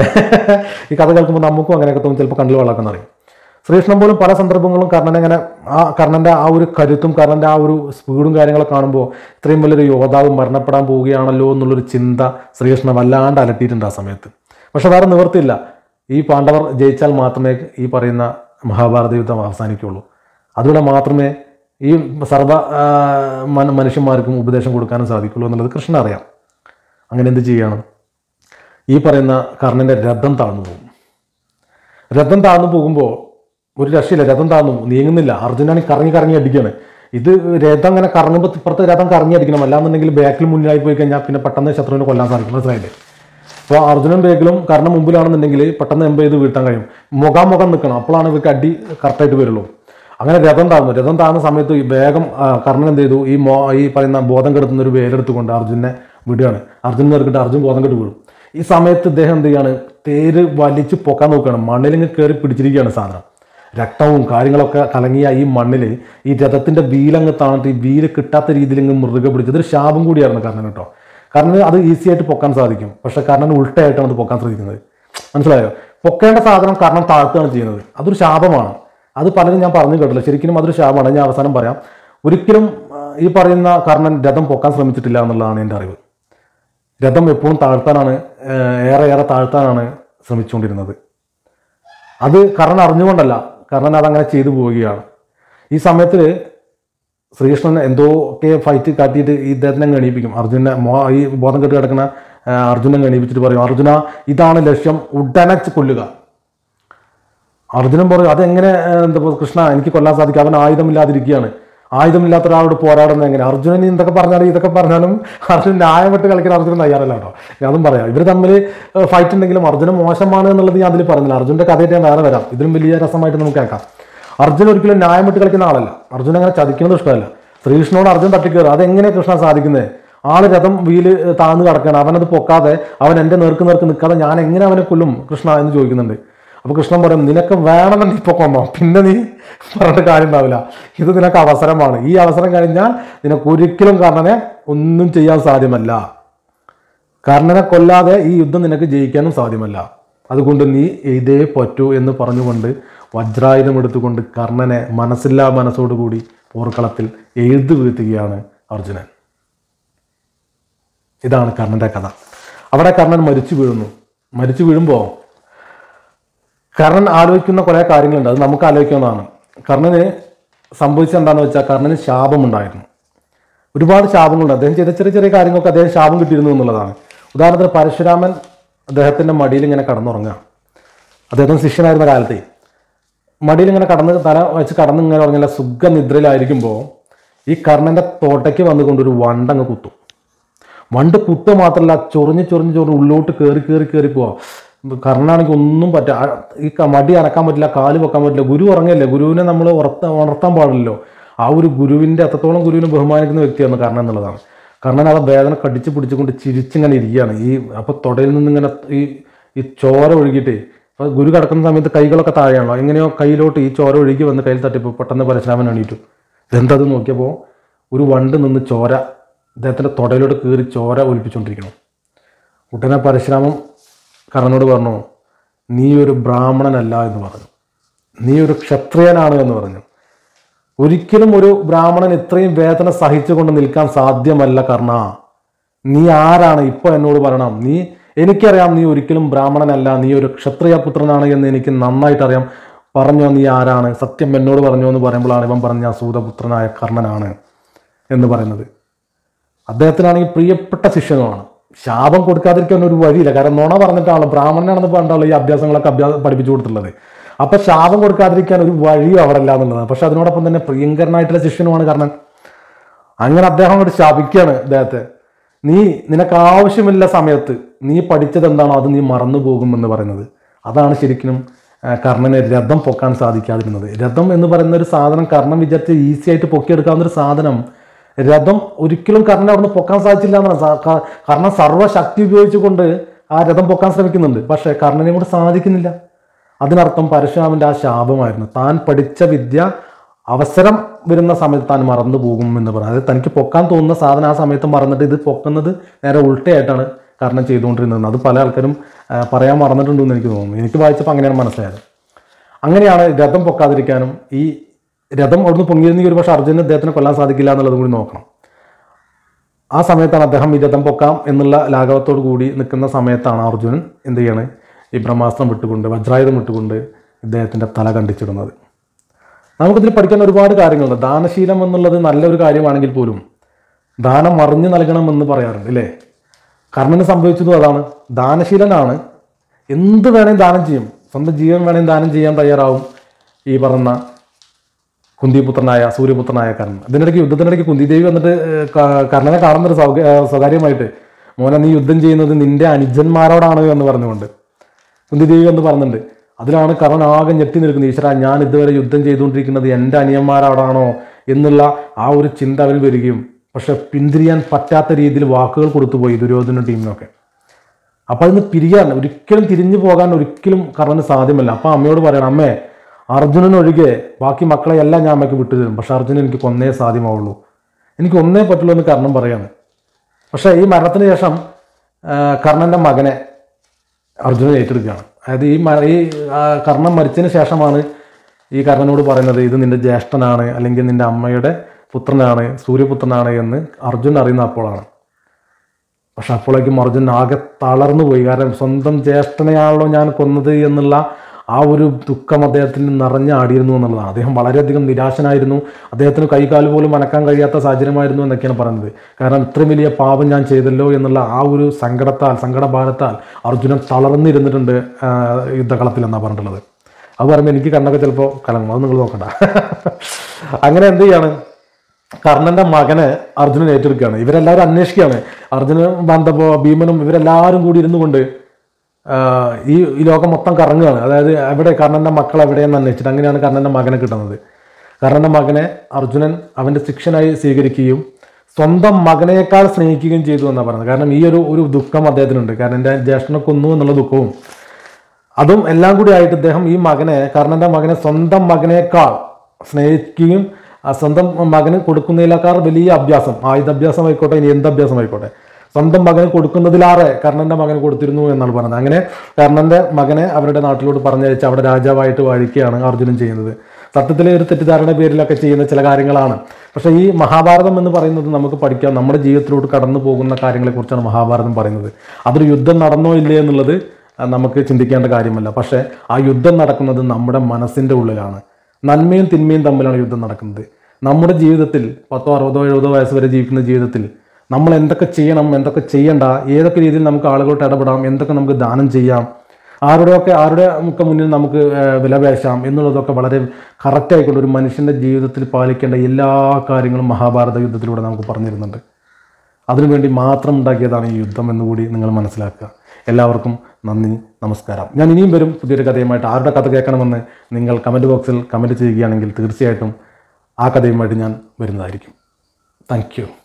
S1: ഈ കഥ കേൾക്കുമ്പോൾ നമുക്കും അങ്ങനെയൊക്കെ തോന്നും, ചിലപ്പോൾ കണ്ണിൽ വെള്ളമൊക്കെ അറിയും. ശ്രീകൃഷ്ണൻ പോലും പല സന്ദർഭങ്ങളും കർണനെങ്ങനെ ആ കർണൻ്റെ ആ ഒരു കരുത്തും കർണൻ്റെ ആ ഒരു സ്പീഡും കാര്യങ്ങളൊക്കെ കാണുമ്പോൾ ഇത്രയും വലിയൊരു യോദ്ധാവ് മരണപ്പെടാൻ പോവുകയാണല്ലോ എന്നുള്ളൊരു ചിന്ത ശ്രീകൃഷ്ണൻ വല്ലാണ്ട് അലട്ടിയിട്ടുണ്ട് ആ സമയത്ത്. പക്ഷെ വേറെ നിവൃത്തിയില്ല. ഈ പാണ്ഡവർ ജയിച്ചാൽ മാത്രമേ ഈ പറയുന്ന മഹാഭാരത യുദ്ധം അവസാനിക്കുകയുള്ളൂ. അതിലൂടെ മാത്രമേ ഈ സർവ്വ മനുഷ്യന്മാർക്കും ഉപദേശം കൊടുക്കാനും സാധിക്കുള്ളൂ എന്നുള്ളത് കൃഷ്ണൻ അറിയാം. അങ്ങനെ എന്ത് ചെയ്യണം? ഈ പറയുന്ന കർണൻ്റെ രഥം താഴ്ന്നു പോകും. രഥം താഴ്ന്നു പോകുമ്പോൾ ഒരു രക്ഷയില്ല, രഥം താഴ്ന്നു നീങ്ങുന്നില്ല. അർജുനാണ് കറങ്ങി കറങ്ങി അടിക്കുകയാണ്. ഇത് രഥം അങ്ങനെ കറങ്ങുമ്പോൾ ഇപ്പുറത്ത് രഥം കറങ്ങി അടിക്കണം, അല്ലാന്നുണ്ടെങ്കിൽ ബാക്കിൽ മുന്നിലായി പോയി കഴിഞ്ഞാൽ പിന്നെ പെട്ടെന്ന് ശത്രുവിനെ കൊല്ലാൻ സാധിക്കും. മനസ്സിലായില്ലേ? അപ്പോൾ അർജുനൻ ബാക്കിലും കർണൻ മുമ്പിലാണെന്നുണ്ടെങ്കിൽ പെട്ടെന്ന് എംപ് ചെയ്ത് വീഴ്ത്താൻ കഴിയും. മുഖാമുഖം നിൽക്കണം, അപ്പോഴാണ് ഇവർക്ക് അടി കറക്റ്റായിട്ട് വരുള്ളൂ. അങ്ങനെ രഥം താഴ്ന്നു. രഥം താഴ്ന്ന സമയത്ത് ഈ വേഗം കർണൻ എന്ത് ചെയ്തു? ഈ മോ ഈ പറയുന്ന ബോധം കെടുത്തുന്ന ഒരു വേലെടുത്തുകൊണ്ട് അർജുനെ വിടുകയാണ്. അർജുൻ നേർക്കിട്ട് അർജുൻ ബോധം കെട്ട് വീഴും. ഈ സമയത്ത് ഇദ്ദേഹം എന്ത് ചെയ്യാണ്? തേര് വലിച്ച് പൊക്കാൻ നോക്കുകയാണ്. മണ്ണിലിങ്ങ് കയറി പിടിച്ചിരിക്കുകയാണ് സാധനം. രക്തവും കാര്യങ്ങളൊക്കെ കലങ്ങിയ ഈ മണ്ണിൽ ഈ രഥത്തിൻ്റെ വീലങ്ങ് താണിട്ട് ഈ വീല് കിട്ടാത്ത രീതിയിൽ ഇങ്ങ് മൃഗ പിടിച്ചത് ഒരു ശാപം കൂടിയായിരുന്നു കർണൻ കേട്ടോ. കാരണം അത് ഈസി ആയിട്ട് പൊക്കാൻ സാധിക്കും, പക്ഷെ കർണൻ ഉൾട്ടയായിട്ടാണ് അത് പൊക്കാൻ ശ്രമിക്കുന്നത്. മനസ്സിലായോ? പൊക്കേണ്ട സാധനം കർണൻ താഴ്ത്തുകയാണ് ചെയ്യുന്നത്. അതൊരു ശാപമാണ്. അത് പലരും ഞാൻ പറഞ്ഞു കേട്ടില്ല. ശരിക്കും അതൊരു ശാപമാണ്. ഞാൻ അവസാനം പറയാം. ഒരിക്കലും ഈ പറയുന്ന കർണൻ രഥം പൊക്കാൻ ശ്രമിച്ചിട്ടില്ല എന്നുള്ളതാണ് എൻ്റെ അറിവ്. രഥം എപ്പോഴും താഴ്ത്താനാണ്, ഏറെ ഏറെ താഴ്ത്താനാണ് ശ്രമിച്ചുകൊണ്ടിരുന്നത്. അത് കർണൻ അറിഞ്ഞുകൊണ്ടല്ല, കർണൻ അതങ്ങനെ ചെയ്തു പോവുകയാണ്. ഈ സമയത്ത് ശ്രീകൃഷ്ണൻ എന്തോ ഒക്കെ ഫൈറ്റ് കാട്ടിയിട്ട് ഈ ഇദ്ദേഹത്തിനെ എണീപ്പിക്കും. അർജുനെ ഈ ബോധം കെട്ട് കിടക്കുന്ന അർജുനെ എണീപ്പിച്ചിട്ട് പറയും, അർജുന ഇതാണ് ലക്ഷ്യം, ഉടനെ കൊല്ലുക. അർജുനൻ പറയും, അതെങ്ങനെ എന്താ കൃഷ്ണ എനിക്ക് കൊല്ലാൻ സാധിക്കും, അവൻ ആയുധമില്ലാതിരിക്കുകയാണ്, ആയുധമില്ലാത്ത ഒരാളോട് പോരാടുന്നത് എങ്ങനെ? അർജുനൻ എന്തൊക്കെ പറഞ്ഞാലും ഇതൊക്കെ പറഞ്ഞാലും അർജുനൻ ന്യായപ്പെട്ട് കളിക്കാൻ അർജുനൻ തയ്യാറല്ല കേട്ടോ. ഞാൻ അതും പറയാം. ഇവർ തമ്മിൽ ഫൈറ്റ് ഉണ്ടെങ്കിലും അർജുനൻ മോശമാണ് എന്നുള്ളത് ഞാൻ അതിൽ പറഞ്ഞില്ല. അർജുൻ്റെ കഥയായിട്ട് ഞാൻ വേറെ വരാം. ഇതിലും വലിയ രസമായിട്ട് നമുക്ക് കേൾക്കാം. അർജുൻ ഒരിക്കലും ന്യായപ്പെട്ട് കളിക്കുന്ന ആളല്ല. അർജുൻ അങ്ങനെ ചതിക്കുന്നത് ഇഷ്ടമല്ല. ശ്രീകൃഷ്ണനോട് അർജുൻ തട്ടിക്കയറും. അതെങ്ങനെ കൃഷ്ണ സാധിക്കുന്നത്? ആള് രഥം വീല് താഴ്ന്നു കിടക്കുകയാണ്, അവനത് പൊക്കാതെ അവൻ എൻ്റെ നേർക്ക് നേർക്ക് നിൽക്കാതെ ഞാൻ എങ്ങനെ അവനെ കൊല്ലും കൃഷ്ണ എന്ന് ചോദിക്കുന്നുണ്ട്. അപ്പോൾ കൃഷ്ണൻ പറയും, നിനക്ക് വേണമെന്ന് ഇപ്പോൾ കൊന്നോ, പിന്നെ നീ പറഞ്ഞിട്ട് കാര്യം ഉണ്ടാവില്ല. ഇത് നിനക്ക് അവസരമാണ്. ഈ അവസരം കഴിഞ്ഞാൽ നിനക്ക് ഒരിക്കലും കർണനെ ഒന്നും ചെയ്യാൻ സാധ്യമല്ല. കർണനെ കൊല്ലാതെ ഈ യുദ്ധം നിനക്ക് ജയിക്കാനും സാധ്യമല്ല. അതുകൊണ്ട് നീ ഇതേ പറ്റൂ എന്ന് പറഞ്ഞുകൊണ്ട് വജ്രായുധം എടുത്തുകൊണ്ട് കർണനെ മനസ്സില്ലാ മനസ്സോടുകൂടി പോർക്കളത്തിൽ എഴുതു വീഴ്ത്തുകയാണ് അർജുനൻ. ഇതാണ് കർണൻ്റെ കഥ. അവിടെ കർണൻ മരിച്ചു വീഴുന്നു. മരിച്ചു വീഴുമ്പോൾ കർണൻ ആലോചിക്കുന്ന കുറേ കാര്യങ്ങളുണ്ട്. അത് നമുക്ക് ആലോചിക്കാവുന്നതാണ്. കർണന് സംഭവിച്ചത് എന്താണെന്ന് വെച്ചാൽ കർണന് ശാപമുണ്ടായിരുന്നു. ഒരുപാട് ശാപങ്ങളുണ്ട്. അദ്ദേഹം ചെയ്ത ചെറിയ ചെറിയ കാര്യങ്ങൾക്ക് അദ്ദേഹം ശാപം കിട്ടിയിരുന്നു എന്നുള്ളതാണ്. ഉദാഹരണത്തിന് പരശുരാമൻ അദ്ദേഹത്തിൻ്റെ മടിയിൽ ഇങ്ങനെ കടന്നുറങ്ങുക. അദ്ദേഹത്തിന് ശിഷ്യനായിരുന്ന കാലത്തെ മടിയിൽ ഇങ്ങനെ കടന്ന് തല വെച്ച് കടന്ന് ഇങ്ങനെ ഉറങ്ങില്ല സുഖനിദ്രയിലായിരിക്കുമ്പോൾ ഈ കർണൻ്റെ തോട്ടയ്ക്ക് വന്നുകൊണ്ടൊരു വണ്ടങ്ങ് കുത്തും. വണ്ട് കുത്തുക മാത്രമല്ല, ചൊറിഞ്ഞ് ചൊറിഞ്ഞ് ചൊറിഞ്ഞ് ഉള്ളോട്ട് കയറി കയറി കയറി പോവാം. കർണാണെങ്കിൽ ഒന്നും പറ്റ ഈ മടി അനക്കാൻ പറ്റില്ല, കാല് വെക്കാൻ പറ്റില്ല. ഗുരു ഉറങ്ങിയല്ലേ, ഗുരുവിനെ നമ്മൾ ഉറത്ത ഉണർത്താൻ പാടില്ലല്ലോ. ആ ഒരു ഗുരുവിൻ്റെ അത്രത്തോളം ഗുരുവിനെ ബഹുമാനിക്കുന്ന വ്യക്തിയാണ് കർണൻ എന്നുള്ളതാണ്. കർണൻ ആ വേദന കടിച്ച് പിടിച്ചുകൊണ്ട് ചിരിച്ചിങ്ങനെ ഇരിക്കുകയാണ്. ഈ അപ്പോൾ തുടയിൽ നിന്നിങ്ങനെ ഈ ഈ ചോര ഒഴുകിയിട്ട്, അപ്പോൾ ഗുരു കിടക്കുന്ന സമയത്ത് കൈകളൊക്കെ താഴെയാണല്ലോ, എങ്ങനെയോ കയ്യിലോട്ട് ഈ ചോര ഒഴുകി വന്ന് കയ്യിൽ തട്ടിപ്പോൾ പെട്ടെന്ന് പരശുരാമൻ എണീറ്റു. ഇതെന്തത് നോക്കിയപ്പോൾ ഒരു വണ്ട് നിന്ന് ചോര അദ്ദേഹത്തിൻ്റെ തുടയിലോട്ട് കയറി ചോര ഒലിപ്പിച്ചുകൊണ്ടിരിക്കണം. ഉടനെ പരശുരാമൻ കർണനോട് പറഞ്ഞു, നീ ഒരു ബ്രാഹ്മണനല്ല എന്ന് പറഞ്ഞു, നീ ഒരു ക്ഷത്രിയനാണ് എന്ന് പറഞ്ഞു. ഒരിക്കലും ഒരു ബ്രാഹ്മണൻ ഇത്രയും വേദന സഹിച്ചുകൊണ്ട് നിൽക്കാൻ സാധ്യമല്ല കർണ. നീ ആരാണ് ഇപ്പോൾ എന്നോട് പറയണം. നീ എനിക്കറിയാം നീ ഒരിക്കലും ബ്രാഹ്മണനല്ല, നീ ഒരു ക്ഷത്രിയ പുത്രനാണ് എന്ന് എനിക്ക് നന്നായിട്ട് അറിയാം. പറഞ്ഞോ നീ ആരാണ്, സത്യം എന്നോട് പറഞ്ഞോ എന്ന് പറയുമ്പോഴാണ് ഇവൻ പറഞ്ഞ സൂതപുത്രനായ കർണനാണ് എന്ന് പറയുന്നത്. അദ്ദേഹത്തിനാണെങ്കിൽ പ്രിയപ്പെട്ട ശിഷ്യനുമാണ്. ശാപം കൊടുക്കാതിരിക്കാൻ ഒരു വഴിയില്ല. കാരണം നുണ പറഞ്ഞിട്ടാണല്ലോ, ബ്രാഹ്മണനാണെന്ന് പറഞ്ഞിട്ടാണല്ലോ ഈ അഭ്യാസങ്ങളൊക്കെ അഭ്യാസം പഠിപ്പിച്ചു കൊടുത്തിട്ടുള്ളത്. അപ്പൊ ശാപം കൊടുക്കാതിരിക്കാൻ ഒരു വഴിയും അവിടെ ഇല്ല എന്നുള്ളതാണ്. പക്ഷെ അതിനോടൊപ്പം തന്നെ പ്രിയങ്കരനായിട്ടുള്ള ശിഷ്യനുമാണ് കർണൻ. അങ്ങനെ അദ്ദേഹം അങ്ങോട്ട് ശാപിക്കുകയാണ് അദ്ദേഹത്തെ. നീ നിനക്ക് ആവശ്യമില്ല സമയത്ത് നീ പഠിച്ചത് എന്താണോ അത് നീ മറന്നു പോകും എന്ന് പറയുന്നത്. അതാണ് ശരിക്കും കർണന് രഥം പൊക്കാൻ സാധിക്കാതിരുന്നത്. രഥം എന്ന് പറയുന്ന ഒരു സാധനം കർണൻ വിചാരിച്ച് ഈസി ആയിട്ട് പൊക്കിയെടുക്കാവുന്ന ഒരു സാധനം, രഥം ഒരിക്കലും കർണൻ അവിടുന്ന് പൊക്കാൻ സാധിച്ചില്ല എന്നാണ്. കർണൻ സർവ്വശക്തി ഉപയോഗിച്ചുകൊണ്ട് ആ രഥം പൊക്കാൻ ശ്രമിക്കുന്നുണ്ട്, പക്ഷേ കർണനെ കൊണ്ട് സാധിക്കുന്നില്ല. അതിനർത്ഥം പരശുരാമൻ്റെ ആ ശാപമായിരുന്നു. താൻ പഠിച്ച വിദ്യ അവസരം വരുന്ന സമയത്ത് താൻ മറന്നു പോകും എന്ന് പറയുന്നത്. അതായത് തനിക്ക് പൊക്കാൻ തോന്നുന്ന സാധനം ആ സമയത്ത് മറന്നിട്ട് ഇത് പൊക്കുന്നത് നേരെ ഉൾട്ടയായിട്ടാണ് കർണൻ ചെയ്തുകൊണ്ടിരുന്നത്. അത് പല ആൾക്കാരും പറയാൻ മറന്നിട്ടുണ്ടെന്ന് എനിക്ക് തോന്നുന്നു. എനിക്ക് വായിച്ചപ്പോൾ അങ്ങനെയാണ് മനസ്സിലായത്. അങ്ങനെയാണ് രഥം പൊക്കാതിരിക്കാനും ഈ രഥം അവിടുന്ന് പൊങ്ങിയിരുന്നെങ്കിൽ ഒരു പക്ഷേ അർജുനന് അദ്ദേഹത്തിന് കൊല്ലാൻ സാധിക്കില്ല എന്നുള്ളതും കൂടി നോക്കണം. ആ സമയത്താണ് അദ്ദേഹം ഈ രഥം പൊക്കാം എന്നുള്ള ലാഘവത്തോടു കൂടി നിൽക്കുന്ന സമയത്താണ് അർജുനൻ എന്ത് ചെയ്യാണ്, ഈ ബ്രഹ്മാസ്ത്രം വിട്ടുകൊണ്ട് വജ്രായുധം വിട്ടുകൊണ്ട് ഇദ്ദേഹത്തിൻ്റെ തല കണ്ടിച്ചിടുന്നത്. നമുക്കിതിൽ പഠിക്കാൻ ഒരുപാട് കാര്യങ്ങളുണ്ട്. ദാനശീലം എന്നുള്ളത് നല്ലൊരു കാര്യമാണെങ്കിൽ പോലും ദാനം മറിഞ്ഞു നൽകണമെന്ന് പറയാറുണ്ട് അല്ലേ. കർണന് സംഭവിച്ചതും അതാണ്. ദാനശീലനാണ്, എന്ത് വേണേലും ദാനം ചെയ്യും, സ്വന്തം ജീവൻ വേണേലും ദാനം ചെയ്യാൻ തയ്യാറാവും ഈ പറഞ്ഞ കുന്തിപുത്രനായ സൂര്യപുത്രനായ കർണൻ. ഇതിനിടയ്ക്ക് യുദ്ധത്തിനിടയ്ക്ക് കുന്തിദേവി വന്നിട്ട് കർണനെ കാണുന്നൊരു സൗക സ്വകാര്യമായിട്ട്, മോനെ നീ യുദ്ധം ചെയ്യുന്നത് നിന്റെ അനുജന്മാരോടാണ് എന്ന് പറഞ്ഞുകൊണ്ട് കുന്തിദേവി എന്ന് പറയുന്നുണ്ട്. അതിലാണ് കർണൻ ആകെ ഞെട്ടി നിൽക്കുന്നത്. ഈശ്വര, ഞാൻ ഇതുവരെ യുദ്ധം ചെയ്തുകൊണ്ടിരിക്കുന്നത് എൻ്റെ അനിയന്മാരോടാണോ എന്നുള്ള ആ ഒരു ചിന്ത അവന് വരികയും പക്ഷെ പിന്തിരിയാൻ പറ്റാത്ത രീതിയിൽ വാക്കുകൾ കൊടുത്തുപോയി ദുര്യോധന ടീമിനൊക്കെ. അപ്പം അതിന് പിരിയാൻ ഒരിക്കലും തിരിഞ്ഞു പോകാൻ ഒരിക്കലും കർണന് സാധ്യമല്ല. അപ്പം അമ്മയോട് പറയണം, അമ്മേ അർജുനനൊഴികെ ബാക്കി മക്കളെ എല്ലാം ഞാൻ അമ്മയ്ക്ക് വിട്ടുതരും, പക്ഷെ അർജുനൻ എനിക്ക് ഒന്നേ സാധ്യമാവുള്ളൂ, എനിക്ക് ഒന്നേ പറ്റുള്ളൂ എന്ന് കർണൻ പറയാണ്. പക്ഷേ ഈ മരണത്തിന് ശേഷം കർണൻ്റെ മകനെ അർജുനൻ ഏറ്റെടുക്കുകയാണ്. അതായത് ഈ ഈ കർണൻ മരിച്ചതിന് ശേഷമാണ് ഈ കർണനോട് പറയുന്നത് ഇത് നിന്റെ ജ്യേഷ്ഠനാണ് അല്ലെങ്കിൽ നിന്റെ അമ്മയുടെ പുത്രനാണ്, സൂര്യപുത്രനാണ് എന്ന് അർജുൻ അറിയുന്ന അപ്പോഴാണ്. പക്ഷെ അപ്പോഴേക്കും അർജുൻ ആകെ തളർന്നു പോയി. കാരണം സ്വന്തം ജ്യേഷ്ഠനെയാണല്ലോ ഞാൻ കൊന്നത് എന്നുള്ള ആ ഒരു ദുഃഖം അദ്ദേഹത്തിൽ നിറഞ്ഞാടിയിരുന്നു എന്നുള്ളതാണ്. അദ്ദേഹം വളരെയധികം നിരാശനായിരുന്നു. അദ്ദേഹത്തിന് കൈകാല് പോലും അനക്കാൻ കഴിയാത്ത സാഹചര്യമായിരുന്നു എന്നൊക്കെയാണ് പറയുന്നത്. കാരണം ഇത്രയും വലിയ പാപം ഞാൻ ചെയ്തല്ലോ എന്നുള്ള ആ ഒരു സങ്കടത്താൽ സങ്കടഭാരത്താൽ അർജുനൻ തളർന്നിരുന്നിട്ടുണ്ട് യുദ്ധകളത്തിൽ എന്നാണ് പറഞ്ഞിട്ടുള്ളത്. അത് പറയുമ്പോൾ എനിക്ക് കണ്ണൊക്കെ ചിലപ്പോൾ കലങ്ങും, അത് നിങ്ങൾ നോക്കണ്ട. അങ്ങനെ എന്ത് ചെയ്യാണ്, കർണന്റെ മകനെ അർജുനൻ ഏറ്റെടുക്കുകയാണ്. ഇവരെല്ലാവരും അന്വേഷിക്കുകയാണ്. അർജുനനും ബന്ധപ്പോ ഭീമനും ഇവരെല്ലാവരും കൂടി ഇരുന്നു കൊണ്ട് ഈ ഈ ലോകം മൊത്തം കറങ്ങുകയാണ്. അതായത് എവിടെ കർണന്റെ മക്കൾ എവിടെയെന്ന് അന്വേഷിച്ചിട്ട് അങ്ങനെയാണ് കർണന്റെ മകനെ കിട്ടുന്നത്. കർണന്റെ മകനെ അർജുനൻ അവൻ്റെ ശിക്ഷനായി സ്വീകരിക്കുകയും സ്വന്തം മകനേക്കാൾ സ്നേഹിക്കുകയും ചെയ്തു എന്നാണ് പറയുന്നത്. കാരണം ഈ ഒരു ഒരു ദുഃഖം അദ്ദേഹത്തിനുണ്ട്. കാരണം എൻ്റെ ജ്യേഷ്ഠനെ കൊന്നു എന്നുള്ള ദുഃഖവും അതും എല്ലാം കൂടി ആയിട്ട് ഇദ്ദേഹം ഈ മകനെ കർണന്റെ മകനെ സ്വന്തം മകനേക്കാൾ സ്നേഹിക്കുകയും സ്വന്തം മകന് കൊടുക്കുന്നതിലേക്കാൾ വലിയ അഭ്യാസം, ആയുധാഭ്യാസം ആയിക്കോട്ടെ ഇനി എന്ത് അഭ്യാസം ആയിക്കോട്ടെ, സ്വന്തം മകന് കൊടുക്കുന്നതിലാറെ കർണന്റെ മകന് കൊടുത്തിരുന്നു എന്നാണ് പറയുന്നത്. അങ്ങനെ കർണന്റെ മകനെ അവരുടെ നാട്ടിലോട്ട് പറഞ്ഞയച്ച് അവിടെ രാജാവായിട്ട് വാഴിക്കുകയാണ് അർജുനൻ ചെയ്യുന്നത്. സത്യത്തിൽ ഒരു തെറ്റിദ്ധാരണ പേരിലൊക്കെ ചെയ്യുന്ന ചില കാര്യങ്ങളാണ്. പക്ഷേ ഈ മഹാഭാരതം എന്ന് പറയുന്നത് നമുക്ക് പഠിക്കാം, നമ്മുടെ ജീവിതത്തിലോട്ട് കടന്നു പോകുന്ന കാര്യങ്ങളെക്കുറിച്ചാണ് മഹാഭാരതം പറയുന്നത്. അതൊരു യുദ്ധം നടന്നോ ഇല്ലേ എന്നുള്ളത് നമുക്ക് ചിന്തിക്കേണ്ട കാര്യമല്ല. പക്ഷേ ആ യുദ്ധം നടക്കുന്നത് നമ്മുടെ മനസ്സിൻ്റെ ഉള്ളിലാണ്. നന്മയും തിന്മയും തമ്മിലാണ് യുദ്ധം നടക്കുന്നത്. നമ്മുടെ ജീവിതത്തിൽ പത്തോ അറുപതോ എഴുപതോ വയസ്സ് വരെ ജീവിക്കുന്ന ജീവിതത്തിൽ നമ്മൾ എന്തൊക്കെ ചെയ്യണം, എന്തൊക്കെ ചെയ്യണ്ട, ഏതൊക്കെ രീതിയിൽ നമുക്ക് ആളുകളോട്ട് ഇടപെടാം, എന്തൊക്കെ നമുക്ക് ദാനം ചെയ്യാം, ആരുടെയൊക്കെ ആരുടെ ഒക്കെ മുന്നിൽ നമുക്ക് വിലപേശാം എന്നുള്ളതൊക്കെ വളരെ കറക്റ്റായിക്കൊണ്ട് ഒരു മനുഷ്യൻ്റെ ജീവിതത്തിൽ പാലിക്കേണ്ട എല്ലാ കാര്യങ്ങളും മഹാഭാരത യുദ്ധത്തിലൂടെ നമുക്ക് പറഞ്ഞിരുന്നുണ്ട്. അതിനുവേണ്ടി മാത്രം ഉണ്ടാക്കിയതാണ് ഈ യുദ്ധം എന്നുകൂടി നിങ്ങൾ മനസ്സിലാക്കുക. എല്ലാവർക്കും നന്ദി, നമസ്കാരം. ഞാൻ ഇനിയും വരും പുതിയൊരു കഥയുമായിട്ട്. ആരുടെ കഥ കേൾക്കണമെന്ന് നിങ്ങൾ കമൻറ്റ് ബോക്സിൽ കമൻറ്റ് ചെയ്യുകയാണെങ്കിൽ തീർച്ചയായിട്ടും ആ കഥയുമായിട്ട് ഞാൻ വരുന്നതായിരിക്കും. Thank U.